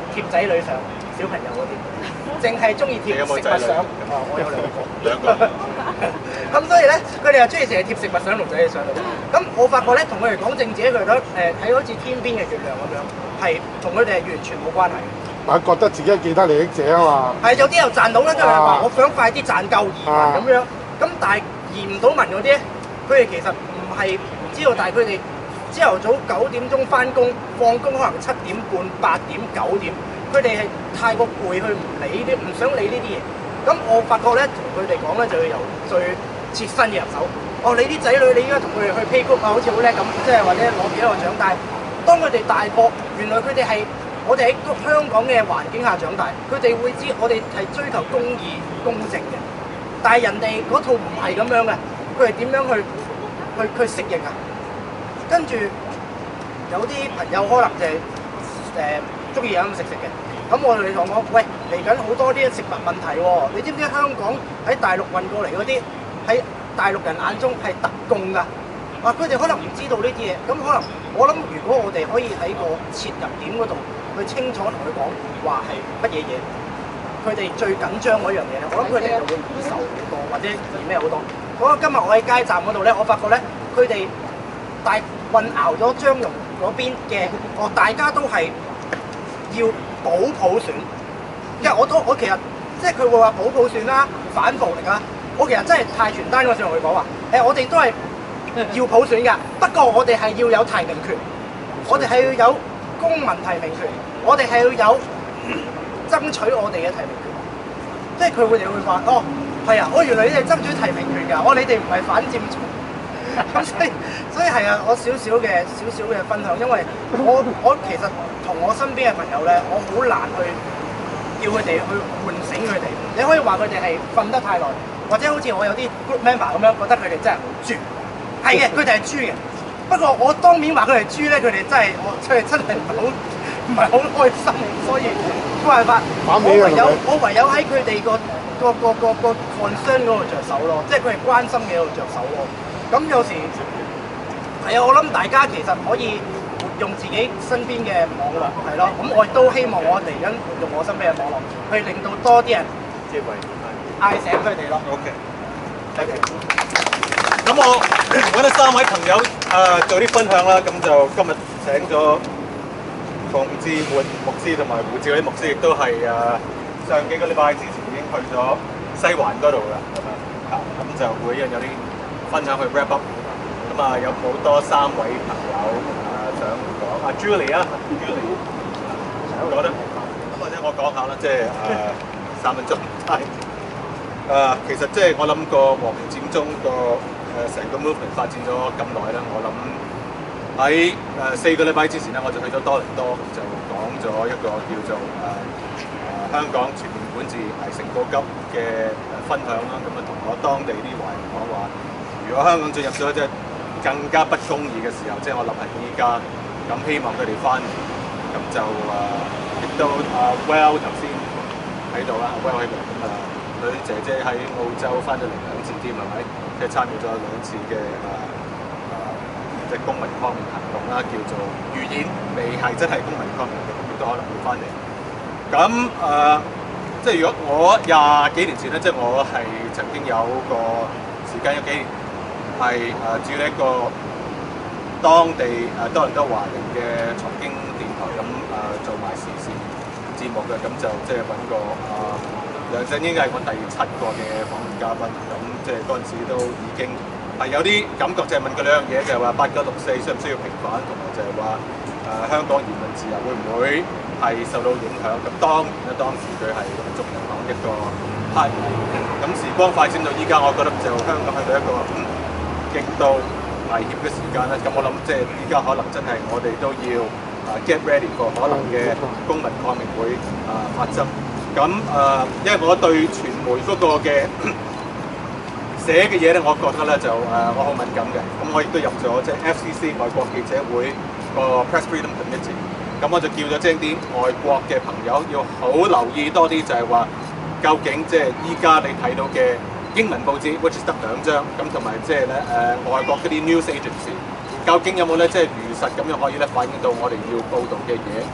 貼仔女相，小朋友嗰啲，淨係中意貼食物相。哦，我有兩個。 兩個。 咁所以咧，佢哋又中意成日貼食物相同仔女相。咁我發覺咧，同佢哋講政治咧，佢哋覺得誒睇好似天邊嘅月亮咁樣，係同佢哋係完全冇關係。 咪覺得自己係既得利益者啊嘛。 係有啲又賺到啦，即係話我想快啲賺夠移民咁樣。咁但係移唔到民嗰啲咧，佢哋其實唔係唔知道，但係佢哋朝頭早九點鐘翻工，放工可能七點半、八點、九點，佢哋係太過攰，去唔理啲，唔想理呢啲嘢。咁我發覺咧，同佢哋講咧，就要由最切身嘅入手。哦，你啲仔女你應該同佢哋去 playgroup啊，好似好叻咁，即係或者攞幾多個獎。但係當佢哋大個，原來佢哋係我哋喺香港嘅環境下長大，佢哋會知我哋係追求公義、公正嘅。但係人哋嗰套唔係咁樣嘅，佢係點樣去去去適應啊？跟住有啲朋友可能就係誒中意飲飲食食嘅。咁我哋同我講，喂，嚟緊好多啲食物問題喎、哦，你知唔知香港喺大陸運過嚟嗰啲喺大陸人眼中係特供㗎？啊，佢哋可能唔知道呢啲嘢，咁可能我諗，如果我哋可以喺個切入點嗰度去清楚同佢講話係乜嘢嘢，佢哋最緊張嗰樣嘢咧，我諗佢哋就會易受好多，或者易咩好多。嗰今日我喺街站嗰度咧，我發覺咧，佢哋大混淆咗張龍嗰邊嘅，哦，大家都係要保普選，因為我都我其實即係佢會話保普選啦、反暴力啦，我其實真係派傳單嗰時同佢講話，誒我哋都係要普選㗎，不過我哋係要有提名權，我哋係要有公民提名權，我哋係要有爭取我哋嘅提名權，即係佢會哋會話，哦係啊，我原來你哋爭取提名權㗎，我你哋唔係反佔中。咁所以所以係啊，我少少嘅少少嘅分享，因為我我其實同我身邊嘅朋友咧，我好難去叫佢哋去喚醒佢哋。你可以話佢哋係瞓得太耐，或者好似我有啲 group member 咁樣，覺得佢哋真係好豬。係嘅，佢哋係豬嘅。不過我當面話佢哋豬咧，佢哋真係我佢哋真係唔係好唔係好開心，所以冇辦法。我唯有我唯有喺佢哋個個個個個 concern 嗰度着手咯，即係佢哋關心嘅嗰度着手咯。咁有時係啊，我諗大家其實可以用自己身邊嘅網絡係咯，咁我亦都希望我嚟緊用我身邊嘅網絡，去令到多啲人嗌醒佢哋咯。 OK， OK。咁我揾咗三位朋友誒、呃、做啲分享啦，咁就今日請咗馮智活牧師同埋胡志偉牧師，亦都係誒上幾個禮拜之前已經去咗西環嗰度啦，咁啊，咁就會有啲分享去 wrap up， 咁啊有好多三位朋友啊想講，啊 Julie 啊 ，Julie， 想講得，咁或者我講下啦，即係誒三分鐘，係誒其實即係我諗個和平佔中個誒成個 movement 發展咗咁耐啦，我諗喺誒四個禮拜之前咧，我就去咗多倫多，就講咗一個叫做誒誒香港全面管治危成告急嘅誒分享啦，咁啊同我當地啲華人講話。如果香港進入咗即係更加不公義嘅時候，即係我諗係依家，咁希望佢哋翻嚟，咁就誒亦都啊 Well 頭先喺度啦 ，Well 喺度，咁啊女姐姐喺澳洲翻咗嚟兩次添係咪？即係參與咗兩次嘅誒誒即係公民抗命行動啦，叫做預演，未係真係公民抗命行動，亦都可能會翻嚟。咁誒、呃、即係如果我廿幾年前咧，即係我係曾經有個時間有幾年。係誒主理一個當地誒多倫多華人嘅財經電台，咁誒做埋時事節目嘅，咁就即係揾個誒梁振英係我第七個嘅訪問嘉賓，咁即係嗰陣時都已經係有啲感覺，就係問佢兩樣嘢，就係話八九六四需唔需要平反，同埋就係話誒香港言論自由會唔會係受到影響？咁當然啦，當時佢係中人黨一個派系，咁時光快閃到依家，我覺得就香港去到一個嗯極度危險嘅時間咧，咁我諗即係依家可能真係我哋都要啊 get ready for 可能嘅公民抗命會啊發生。咁啊，因為我對傳媒嗰個嘅寫嘅嘢咧，我覺得咧就誒我好敏感嘅。咁我亦都入咗即係 F C C 外國記者會個 Press Freedom Committee。咁我就叫咗即係啲外國嘅朋友要好留意多啲，就係話究竟即係依家你睇到嘅英文報紙 which is 得兩張，咁同埋即係咧誒外國嗰啲 news agency，究竟有冇咧即係如實咁樣可以咧反映到我哋要報導嘅嘢？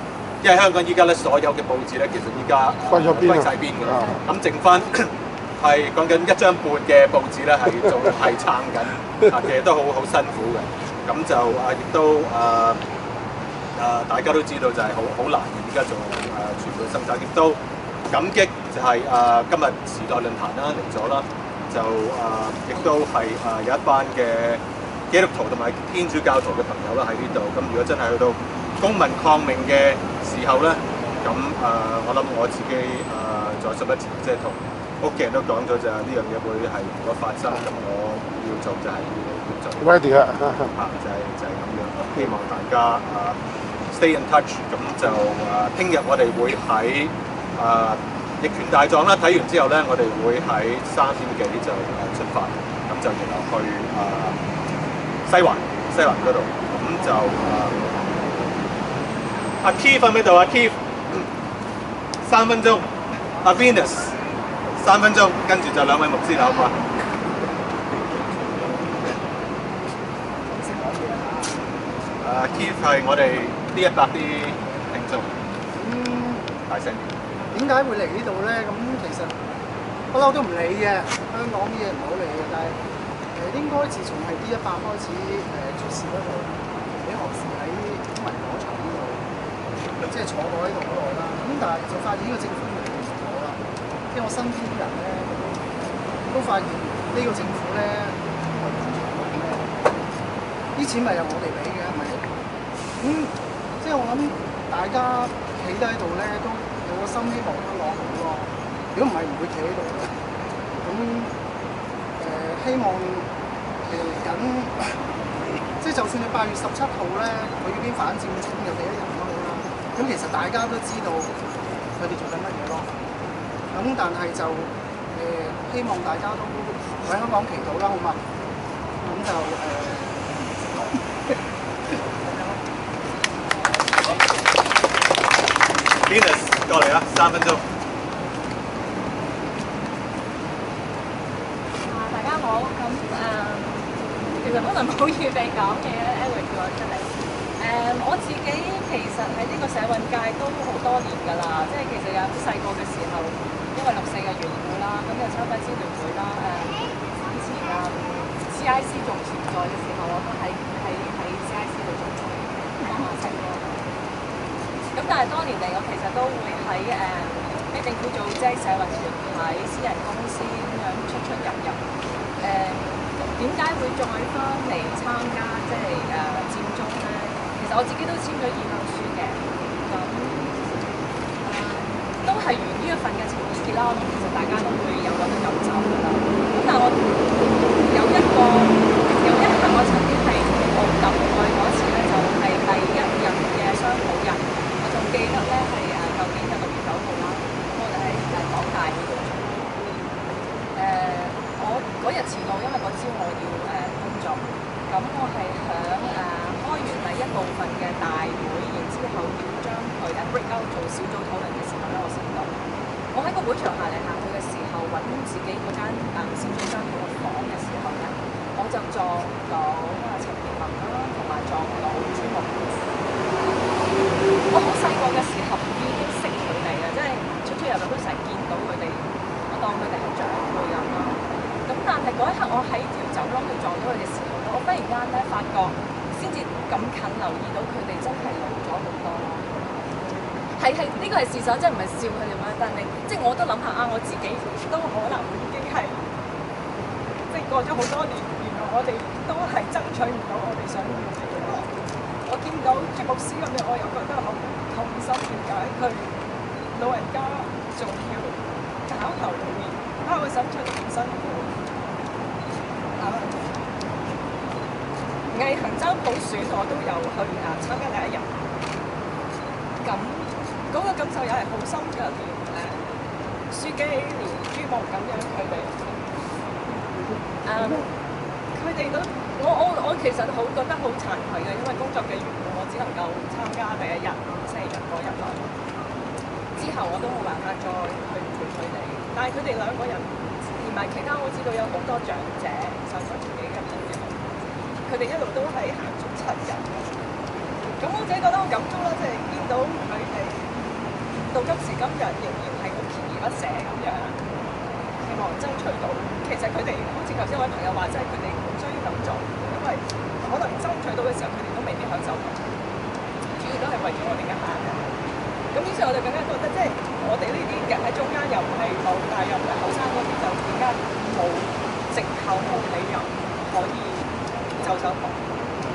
因為香港依家咧所有嘅報紙咧，其實依家歸咗邊啊歸晒邊㗎啦，咁剩翻係講緊一張半嘅報紙咧係做係撐緊，啊其實都好好辛苦嘅，咁就啊亦都啊啊大家都知道就係好好難嘅，依家做誒傳媒生產，亦都感激就係、是、啊今日時代論壇啦嚟咗啦，就啊亦都係啊有一班嘅基督徒同埋天主教徒嘅朋友啦喺呢度，咁如果真係去到公民抗命嘅時候咧，咁誒、呃、我諗我自己誒、呃、在十一前即係同屋企人都講咗就係呢樣嘢會係如果發生，咁我要做就係要要做。 Ready 啦， 啊就係、是、就係、是、咁樣，希望大家誒、呃、stay in touch，咁就誒聽日我哋會喺誒逆權大狀啦，睇完之後咧，我哋會喺三點幾就誒出發，咁就然後去誒、呃、西環西環嗰度，咁就誒。呃阿 Keith 喺邊度？阿 Keith 三分鐘，阿 Venus 三分鐘，跟住就兩位牧師啦，好嘛？阿 Keith 係我哋呢一百啲聽眾，大聲啲。 點解會嚟呢度咧？咁其實不嬲都唔理嘅，香港啲嘢唔好理嘅，但係誒應該自從係 D 一百開始誒出事嗰度，俾學士喺公民廣場呢度。即係坐過喺度好耐啦，咁但係就發現呢個政府越嚟越唔好啦。即係我身邊啲人咧，都發現呢個政府咧，啲錢咪由我哋俾嘅，係咪？咁、嗯、即係我諗大家企低喺度咧，都有個心希望香港好咯。如果唔係唔會企喺度嘅。咁誒、呃、希望嚟緊，即係就算你八月十七號咧，佢已經反佔中有幾多人都好啦。咁其實大家都知道佢哋做緊乜嘢咯。咁但係就誒、呃、希望大家都喺香港祈禱啦，好嘛？咁就誒。 Venus 過嚟啦，三分鐘。 啊，大家好。咁誒、呃，其實可能冇預備講嘅 Eric 叫我出嚟。誒、um, 我自己其實喺呢個社運界都好多年㗎啦，即係其實有好細個嘅時候，因為六四嘅緣故啦，咁就參加支聯會啦。誒、uh, 以前啊 C I C 仲存在嘅時候，我都喺喺喺 C I C 度做過，講下細個。咁但係多年嚟，我其實都會喺誒俾政府組織、社運團體、私人公司咁樣出出入入。誒點解會再翻嚟參加即係誒佔中咧？其實我自己都簽咗意向書嘅，咁、呃、都係源於一份嘅情結啦。其實大家都會有揾到飲酒㗎啦。咁但係我有一個有一刻我曾經係好感慨嗰次咧，就係、是、第一日嘅雙普日，我仲記得咧係誒舊年嘅六月九號啦。咁我哋喺誒港大嗰度做。誒、呃、我嗰日遲到，因為嗰朝我要誒、呃、工作。咁我係響誒開完第一部分嘅大會，然之後要將佢誒 break out 做小組討論嘅時候咧，我先到。我喺個會場行嚟行去嘅時候，揾自己嗰間誒小組商討嘅房嘅時候咧，我就撞到啊陳健民啦，同埋撞到朱牧。我好細個嘅時候已經識佢哋嘅，即係出出入入都成日見到佢哋，我當佢哋係長輩咁啦。咁但係嗰一刻我喺條走廊度撞到佢嘅時候，我忽然間咧發覺，先至咁近留意到佢哋真係老咗好多咯。係係呢個係事實，真係唔係笑佢哋咩？但係即係我都諗下啊，我自己都可能已經係即係過咗好多年，原來我哋都係爭取唔到我哋想要嘅嘢。我見到朱牧師咁樣，我又覺得好痛心，點解佢老人家仲要搞頭裏面，包括審訊咁辛苦。毅行爭普選我都有去啊參加第一日，咁嗰、那個感受又係好深嘅，連誒書記、連朱牧咁樣佢哋，誒佢哋都我我我其實好覺得好慚愧嘅，因為工作嘅緣故，我只能夠參加第一日星期日嗰日啦。之後我都冇辦法再去陪佢哋，但係佢哋兩個人，連埋其他我知道有好多長者，甚至自己嘅朋友。佢哋一路都係行足七日， 咁我自己覺得好感觸啦，即係見到佢哋到今時今日仍然係好鍥而不捨咁樣，希望爭取到。其實佢哋好似頭先位朋友話，即係佢哋唔需要咁做，因為可能爭取到嘅時候，佢哋都未必享受到。主要都係為咗我哋嘅下一代。咁於是我就更加覺得，即係我哋呢啲夾喺中間，又唔係老，但係又唔係後生嗰啲，就更加冇藉口、冇理由可以袖手旁觀。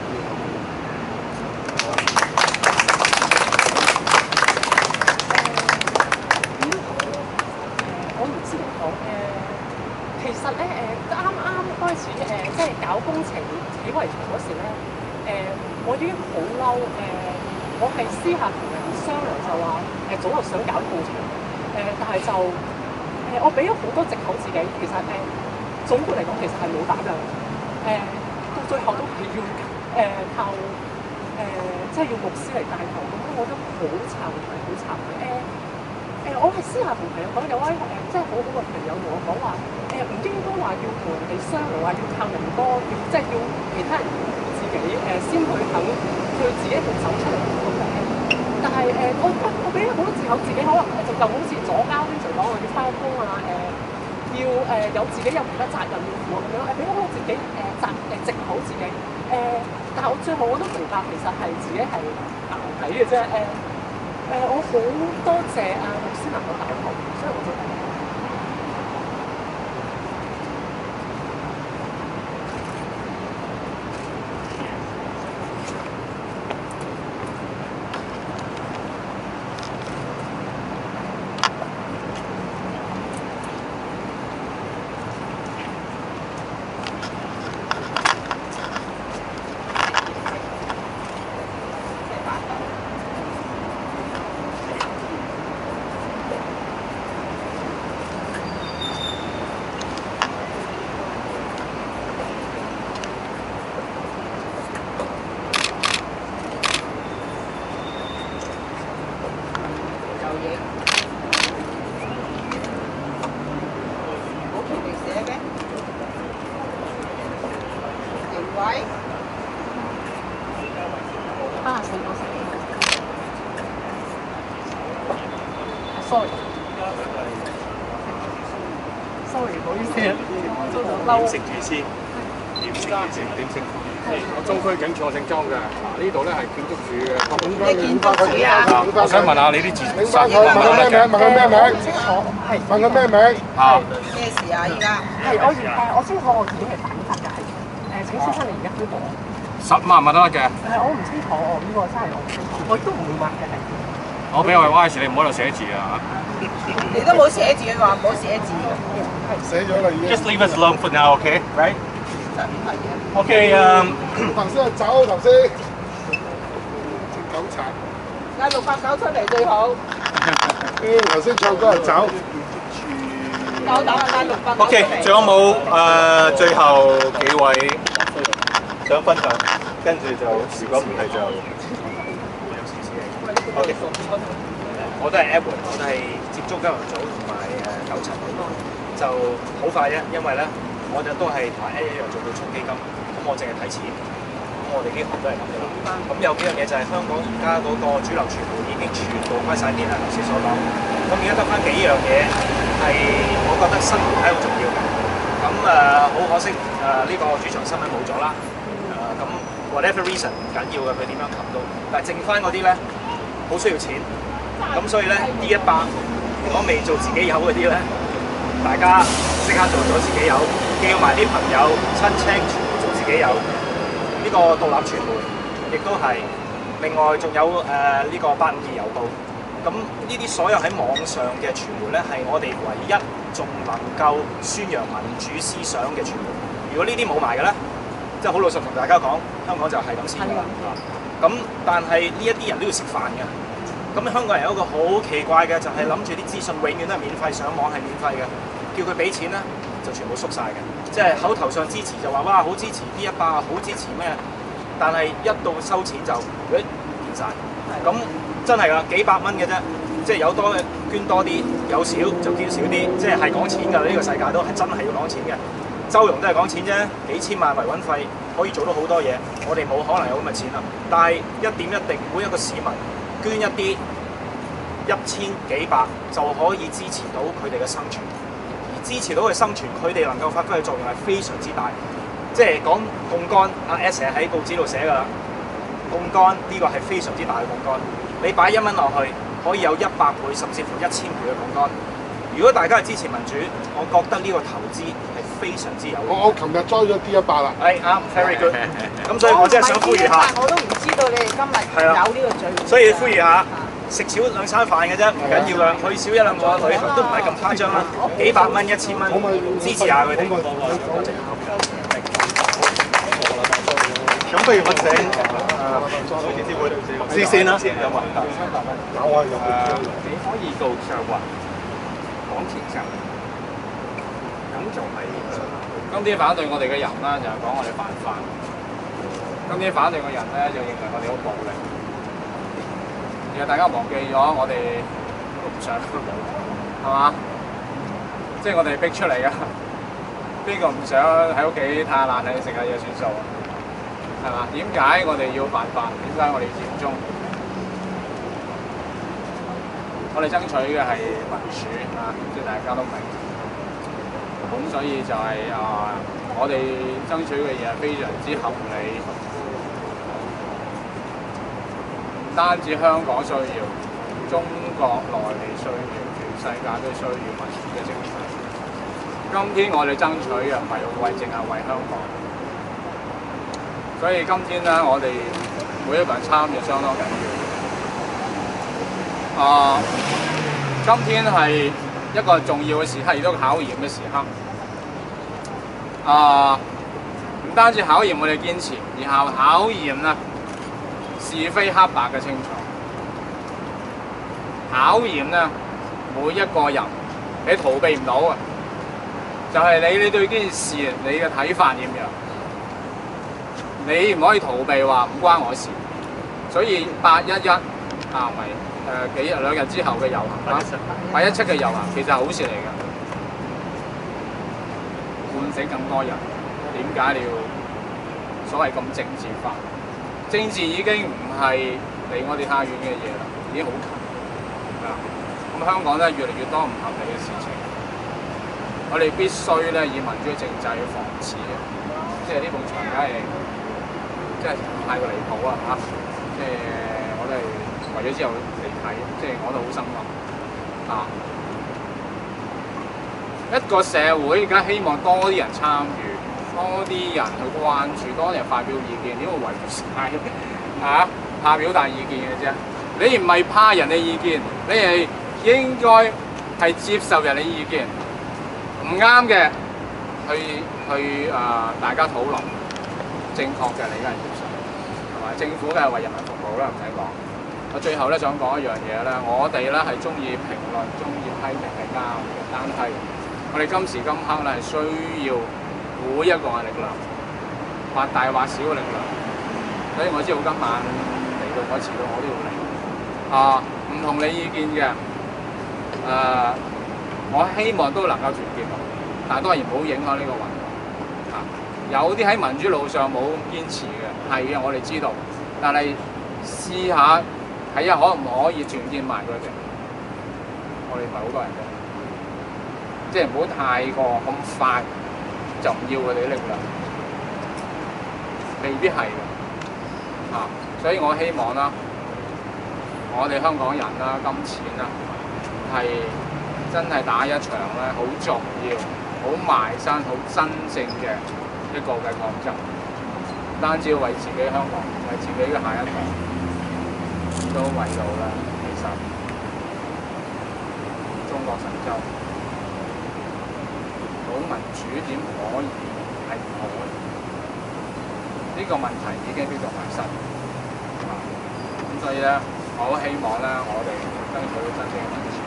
我唔知點講誒，其實咧誒啱啱開始誒，即係搞工程起圍牆嗰時咧，誒我已經好嬲誒，我係私下同人商量就話誒早就想搞工程，誒但係就誒我俾咗好多藉口自己，其實誒總括嚟講其實係冇膽量，誒到最後都係要誒靠誒即係要牧師嚟帶頭，咁我覺得好慚愧，好慚愧誒。誒、呃，我係私下同朋友講，有位誒、呃、即係好好嘅朋友同我講話，誒、呃、唔應該話要同人哋商量，話要靠人多，要即係要其他人自己誒、呃、先去肯去自己動手出嚟咁樣。但係誒、呃，我我俾咗好多藉口，自己可能就就好似左膠經常講話要翻工啊，誒、呃、要誒、呃、有自己有其他責任要負咁樣，誒俾咗好多自己誒責誒藉口自己，誒、呃、但係我最後我都明白其實係自己係硬睇嘅啫，誒、呃。誒、呃，我好多謝阿牧師能夠帶頭，所以我就啊，死我死！sorry，sorry，唔好意思啊，嬲。 食住先，點食住先？點食？我中區警署，我姓莊嘅。嗱，呢度咧係建築署嘅。 你建築署啊？ 我想問下你啲字。 你問佢問佢咩名？問佢咩名？係問佢咩名？ 係咩事啊？依家係我而誒，我清楚我自己係犯法嘅，係誒請先生你而家推我。 十萬問得嘅。 誒，我唔清楚，我呢個真係我唔清楚，我亦都唔會問嘅係。 我俾我係 Y 時，你唔好喺度寫字啊！ 你都冇寫字，佢話唔好寫字。 寫咗啦已經。 Just leave us alone for now, okay? Right? Okay. Um. 頭先係走頭先。狗賊。 嗌六八九出嚟最好。 頭先唱歌係走。 夠膽嗌六八九出嚟。 OK， 仲有冇誒最後幾位想分享？跟住就如果唔係就 OK。 我都係 Edward， 我都係接觸金融組同埋誒九層就好快啫，因為咧我就都係同 A 一樣做到充基金，咁我淨係睇錢，咁我哋呢行都係咁嘅啦。咁有幾樣嘢就係香港而家嗰個主流傳媒已經全部開晒啲啦，頭先所講。咁而家得翻幾樣嘢係我覺得新媒體好重要嘅。咁誒好可惜誒呢、呃這個主場新聞冇咗啦。誒、呃、咁 whatever reason 唔緊要嘅，佢點樣冚到，但係剩翻嗰啲咧好需要錢。咁所以咧 D 一百如果未做自己友嗰啲咧，大家即刻做咗自己友，叫埋啲朋友親戚全部做自己友。呢、這個獨立傳媒亦都係。另外仲有誒呢、呃這個八五二郵報。咁呢啲所有喺網上嘅傳媒咧，係我哋唯一仲能夠宣揚民主思想嘅傳媒。如果呢啲冇埋嘅咧，即係好老實同大家講，香港就係咁先㗎啦。咁但係呢一啲人都要食飯嘅。咁香港人有一個好奇怪嘅，就係諗住啲資訊永遠都係免費，上網係免費嘅，叫佢俾錢咧就全部縮晒嘅。即係口頭上支持就話哇好支持 D 一百，好支持咩？但係一到收錢就誒變晒。咁真係㗎，幾百蚊嘅啫，即係有多捐多啲，有少就捐少啲，即係係講錢㗎。呢、這個世界都係真係要講錢嘅。周融都係講錢啫，幾千萬維穩費，好可以做到好多嘢，我哋冇可能有咁嘅錢啦。但係一點一滴，每一個市民捐一啲一千幾百就可以支持到佢哋嘅生存，而支持到佢生存，佢哋能夠發揮嘅作用係非常之大。即係講槓桿，阿 S 喺報紙度寫㗎啦，槓桿呢個係非常之大嘅槓桿。你擺一蚊落去，可以有一百倍甚至乎一千倍嘅槓桿。如果大家係支持民主，我覺得呢個投資係非常之有用。 我我琴日 join 咗 D 一百啦。 係啱 ，very good。咁所以我真係想呼籲下， 我都唔知道你哋今日有呢個聚會。 所以呼籲下，食少兩餐飯嘅啫，唔緊要啦，去少一兩個旅行都唔係咁誇張啦，幾百蚊、一千蚊，支持下佢哋。 咁不如我請誒電視會師先啦，有冇？ 有啊有啊。 你可以告上話講前實，咁就係今天反對我哋嘅人啦，就係講我哋犯法；今天反對嘅人咧，就認為我哋好暴力。其實大家忘記咗，我哋都唔想，係嘛？即係我哋逼出嚟㗎，邊個唔想喺屋企嘆下冷氣食下嘢算數啊？係嘛？點解我哋要犯法？點解我哋要佔中？我哋爭取嘅係民主啊，即係大家都明。咁所以就係、是、啊，我哋爭取嘅嘢係非常之合理，唔單止香港需要，中國內地需要，全世界都需要民主嘅精神。今天我哋爭取嘅唔係為淨係為香港。所以今天咧，我哋每一個人參與相當緊要。啊，今天係一個重要嘅時刻，亦都考驗嘅時刻。啊，唔單止考驗我哋堅持，然後考驗啦是非黑白嘅清楚，考驗咧每一個人你逃避唔到啊！就係、是、你你對呢件事你嘅睇法點樣？你唔可以逃避話唔關我事，所以八一一啊，咪誒幾日兩日之後嘅遊行啦，八一七嘅遊行其實係好事嚟嘅，喚醒更多人。點解你要所謂咁政治化？政治已經唔係離我哋太遠嘅嘢啦，已經好近啊！咁香港咧越嚟越多唔合理嘅事情，我哋必須咧以民主嘅政制去防止嘅，即係呢埲牆梗係。即係太過離譜啊！嚇，即係我都係為咗之後嚟睇，即係我都好心諗啊！一個社會而家希望多啲人參與，多啲人去關注，多啲人發表意見，點會圍住晒嚇怕表達意見嘅啫？你唔係怕人哋意見，你係應該係接受人哋意見，唔啱嘅去去啊、呃、大家討論。正確嘅你梗係接受，係嘛？政府梗係為人民服務啦，唔使講。我最後咧想講一樣嘢咧，我哋咧係中意評論、中意批評係啱嘅，但係我哋今時今刻咧係需要每一個嘅力量，或大或小嘅力量。所以我知道今晚嚟到我遲到我都要嚟。啊，唔同你意見嘅，誒、呃，我希望都能夠團結，但係當然唔好影響呢個運動。有啲喺民主路上冇堅持嘅，係嘅，我哋知道。但係試下睇下可唔可以團結埋佢哋。我哋唔係好多人嘅，即係唔好太過咁快就唔要佢哋啲力量，未必係嘅。啊，所以我希望啦，我哋香港人啦，今次啦係真係打一場咧，好重要、好埋身、好真正嘅一個嘅抗爭，唔單止要為自己香港，為自己嘅下一代，都為到啦。其實中國神州冇民主點可以係唔可以？呢、這個問題已經逼到埋身。咁所以咧，我好希望咧，我哋爭取到真正嘅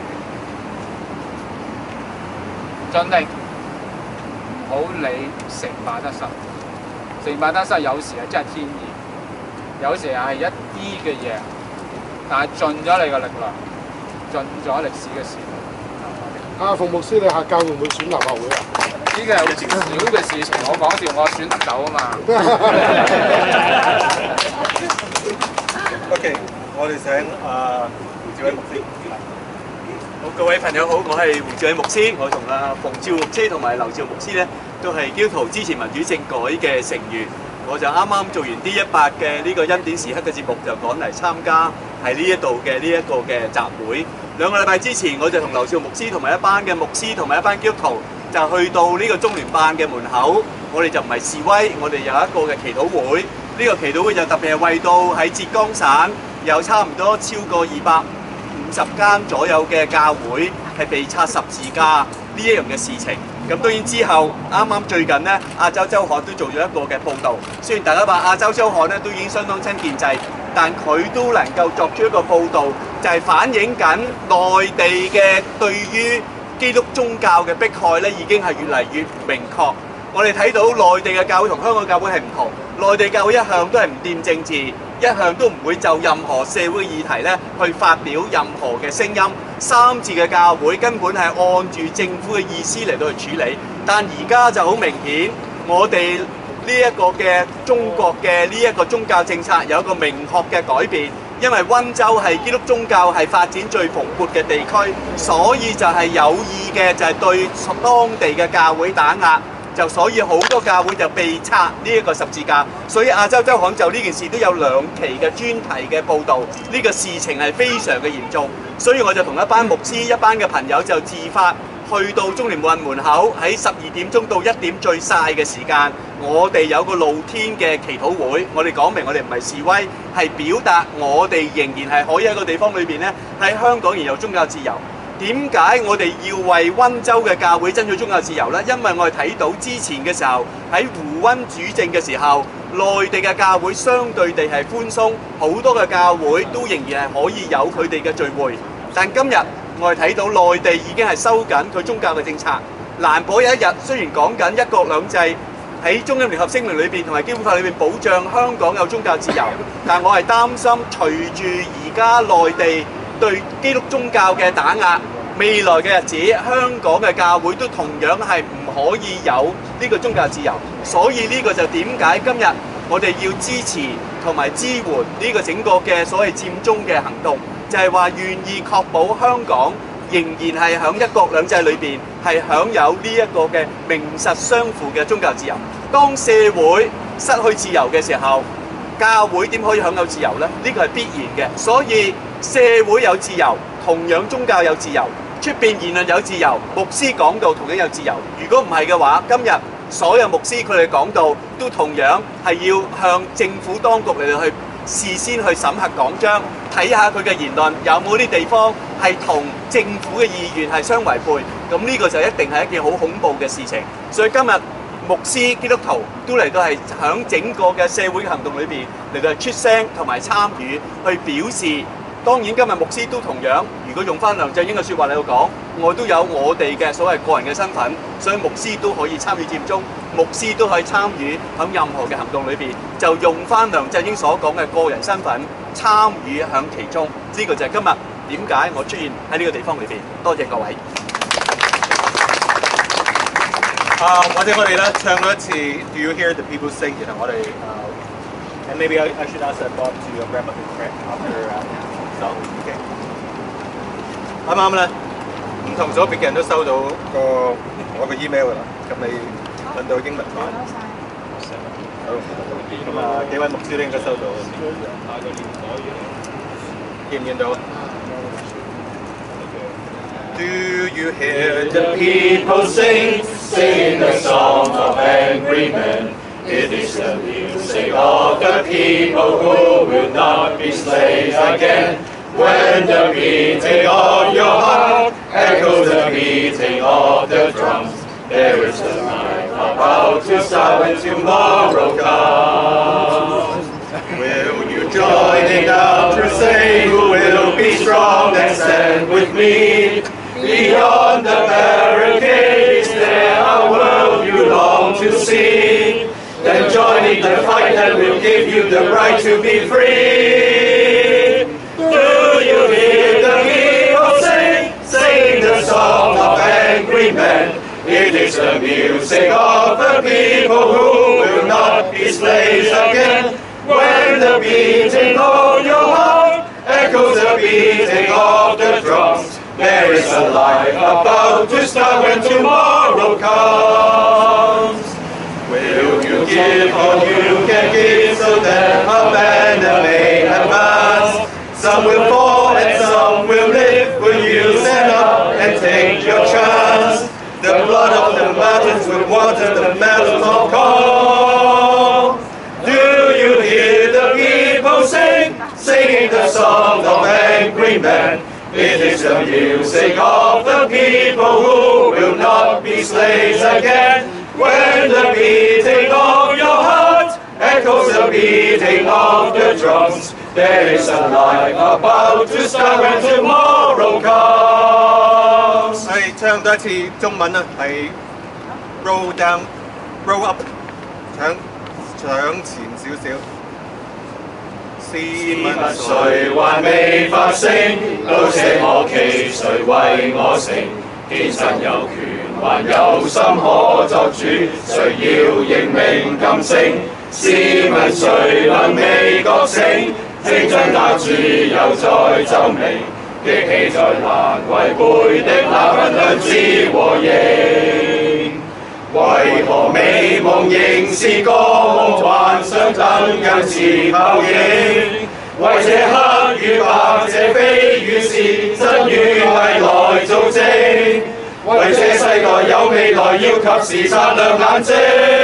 民主，盡力。唔好理成敗得失，成敗得失有時係真係天意，有時係一啲嘅嘢，但係盡咗你嘅力量，盡咗歷史嘅時間。 啊，馮牧師，你下屆會唔會選立法會啊？ 呢個係好少嘅事情，我講笑，我選特首啊嘛。 OK， 我哋請啊胡志偉牧師。好，各位朋友好，我係胡志偉牧師，我同啊馮兆牧師同埋劉兆牧師咧，都係基督徒支持民主政改嘅成員。我就啱啱做完 D 一百嘅呢個恩典時刻嘅節目，就趕嚟參加喺呢一度嘅呢一個嘅集會。兩個禮拜之前，我就同劉兆牧師同埋一班嘅牧師同埋一班基督徒，就去到呢個中聯辦嘅門口。我哋就唔係示威，我哋有一個嘅祈禱會。呢個祈禱會就特別係為到喺浙江省有差唔多超過二百五十間左右嘅教會係被拆十字架呢一樣嘅事情。咁當然之後，啱啱最近呢，亞洲週刊都做咗一個嘅報導。雖然大家話亞洲週刊呢都已經相當親建制，但佢都能夠作出一個報導，就係反映緊內地嘅對於基督宗教嘅迫害呢已經係越嚟越明確。我哋睇到內地嘅教會同香港教會係唔同，內地教會一向都係唔掂政治，一向都唔會就任何社會議題咧去發表任何嘅聲音。三自嘅教會根本係按住政府嘅意思嚟到去處理，但而家就好明顯，我哋呢一個嘅中國嘅呢一個宗教政策有一個明確嘅改變。因為溫州係基督宗教係發展最蓬勃嘅地區，所以就係有意嘅就係對當地嘅教會打壓。就所以好多教會就被拆呢一個十字架，所以亞洲週刊就呢件事都有兩期嘅專題嘅報導，呢個事情係非常嘅嚴重，所以我就同一班牧師、一班嘅朋友就自發去到中聯辦門口，喺十二點鐘到一點最曬嘅時間，我哋有個露天嘅祈禱會，我哋講明我哋唔係示威，係表達我哋仍然係可以喺個地方裏邊咧，喺香港仍有宗教自由。點解我哋要為溫州嘅教會爭取宗教自由呢？因為我哋睇到之前嘅時候喺胡溫主政嘅時候，內地嘅教會相對地係寬鬆，好多嘅教會都仍然係可以有佢哋嘅聚會。但今日我哋睇到內地已經係收緊佢宗教嘅政策，難保有一日雖然講緊一國兩制喺中英聯合聲明裏邊同埋基本法裏邊保障香港有宗教自由，但我係擔心隨住而家內地對基督宗教嘅打壓，未來嘅日子，香港嘅教會都同樣係唔可以有呢個宗教自由。所以呢個就點解今日我哋要支持同埋支援呢個整個嘅所謂佔中嘅行動，就係話願意確保香港仍然係響一國兩制裏邊係享有呢一個嘅名實相符嘅宗教自由。當社會失去自由嘅時候，教會點可以享有自由呢？呢個係必然嘅。所以社會有自由，同樣宗教有自由，出邊言論有自由，牧師講道同樣有自由。如果唔係嘅話，今日所有牧師佢哋講道都同樣係要向政府當局嚟到去事先去審核講章，睇下佢嘅言論有冇啲地方係同政府嘅意願係相違背。咁呢個就一定係一件好恐怖嘅事情。所以今日牧師基督徒都嚟到係響整個嘅社會嘅行動裏邊嚟到係出聲同埋參與去表示。當然今日牧師都同樣，如果用翻梁振英嘅説話嚟到講，我都有我哋嘅所謂個人嘅身份，所以牧師都可以參與佔中，牧師都可以參與喺任何嘅行動裏邊，就用翻梁振英所講嘅個人身份參與喺其中。呢個就係今日點解我出現喺呢個地方裏邊。多謝各位。 啊，或者我哋咧唱咗一次 Do You Hear the People Sing， 然後我哋啊 ，and maybe I, I should ask that Bob to wrap up the after 啊。就 OK， 啱啱咧，唔同組別嘅人都收到個我個 email 㗎啦。咁你揾到英文版？好，咁啊幾位牧師都應該收到。見唔見到 ？Do you hear the people sing, sing a song of angry men? It is the music of the people who will not be slaves again. When the beating of your heart echoes the beating of the drums, there is the night about to start when tomorrow comes. Will you join in our crusade? Who will be strong and stand with me? Beyond the barricades, there a world you long to see. Then join in the fight that will give you the right to be free. Do you hear the people sing, sing the song of angry men? It is the music of the people who will not be slaves again. When the beating of your heart echoes the beating of the drums, there is a life about to start when tomorrow comes. Will you give all you can give so that a banner may advance? Some will fall and some will live. Will you stand up and take your chance? The blood of the mountains will water the meadows of corn. Do you hear the people sing, singing the song of angry men? It is the music of the people who will not be slaves again. When the beating of your heart echoes the beating of the drums, there is a life about to start when tomorrow comes。 係唱多一次中文啊，係 roll down, roll up， 搶搶前少少。 試問誰還未發聲？都這我旗，誰為我成？天生有權，還有心可作主，誰要認命噤聲？試問誰能未覺醒？聽將那主又再奏鳴，激起在難違背的那份良知和應。為何美夢仍是個夢幻想等恩賜效應？為這黑與白，這非與是，真與偽來做證。為這世代有未來，要及時擦亮眼睛。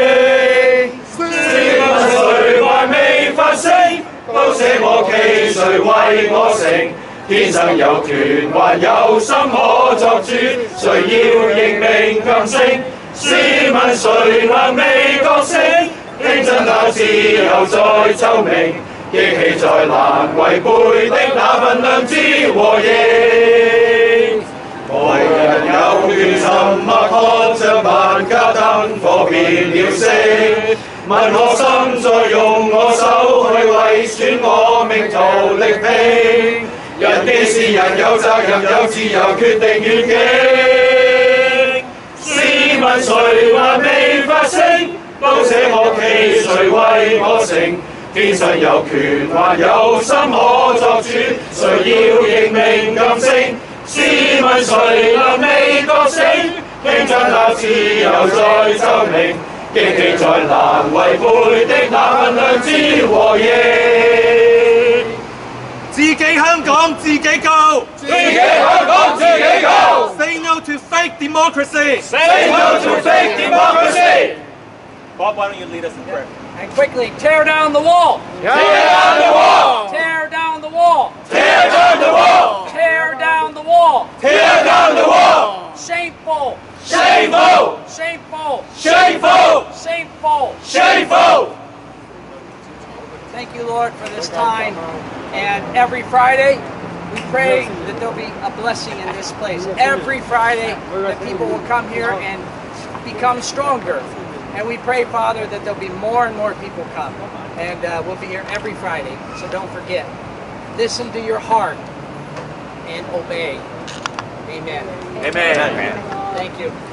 試問誰還未發聲？都這我旗，誰為我成？天生有權，還有心可作主，誰要認命噤聲？試問誰能未覺醒？聽真那自由在奏鳴，激起在難違背的那份良知和應。外人有權沉默看着萬家燈火變了色，問我心再用我手去為選我命途力拼。人既是人，有責任有自由決定遠景。試問誰還未發聲？都這我旗，誰為我成？天生有權，還有心可作主，誰要認命噤聲？試問誰能未覺醒？聽將那自由在奏鳴，激起在難違背的那份良知和應。 自己香港自己救， 自己香港自己救。 Say no to fake democracy. Say no to fake democracy. Bob, why don't you lead us in prayer? And quickly, tear down the wall. Tear down the wall. Tear down the wall. Tear down the wall. Tear down the wall. Tear down the wall. Shameful. Shameful. Shameful. Shameful. Shameful. Shameful. Thank you, Lord, for this time. And every Friday, we pray that there'll be a blessing in this place. Every Friday, that people will come here and become stronger. And we pray, Father, that there'll be more and more people come. And uh, we'll be here every Friday, so don't forget. Listen to your heart and obey. Amen. Amen. Thank you.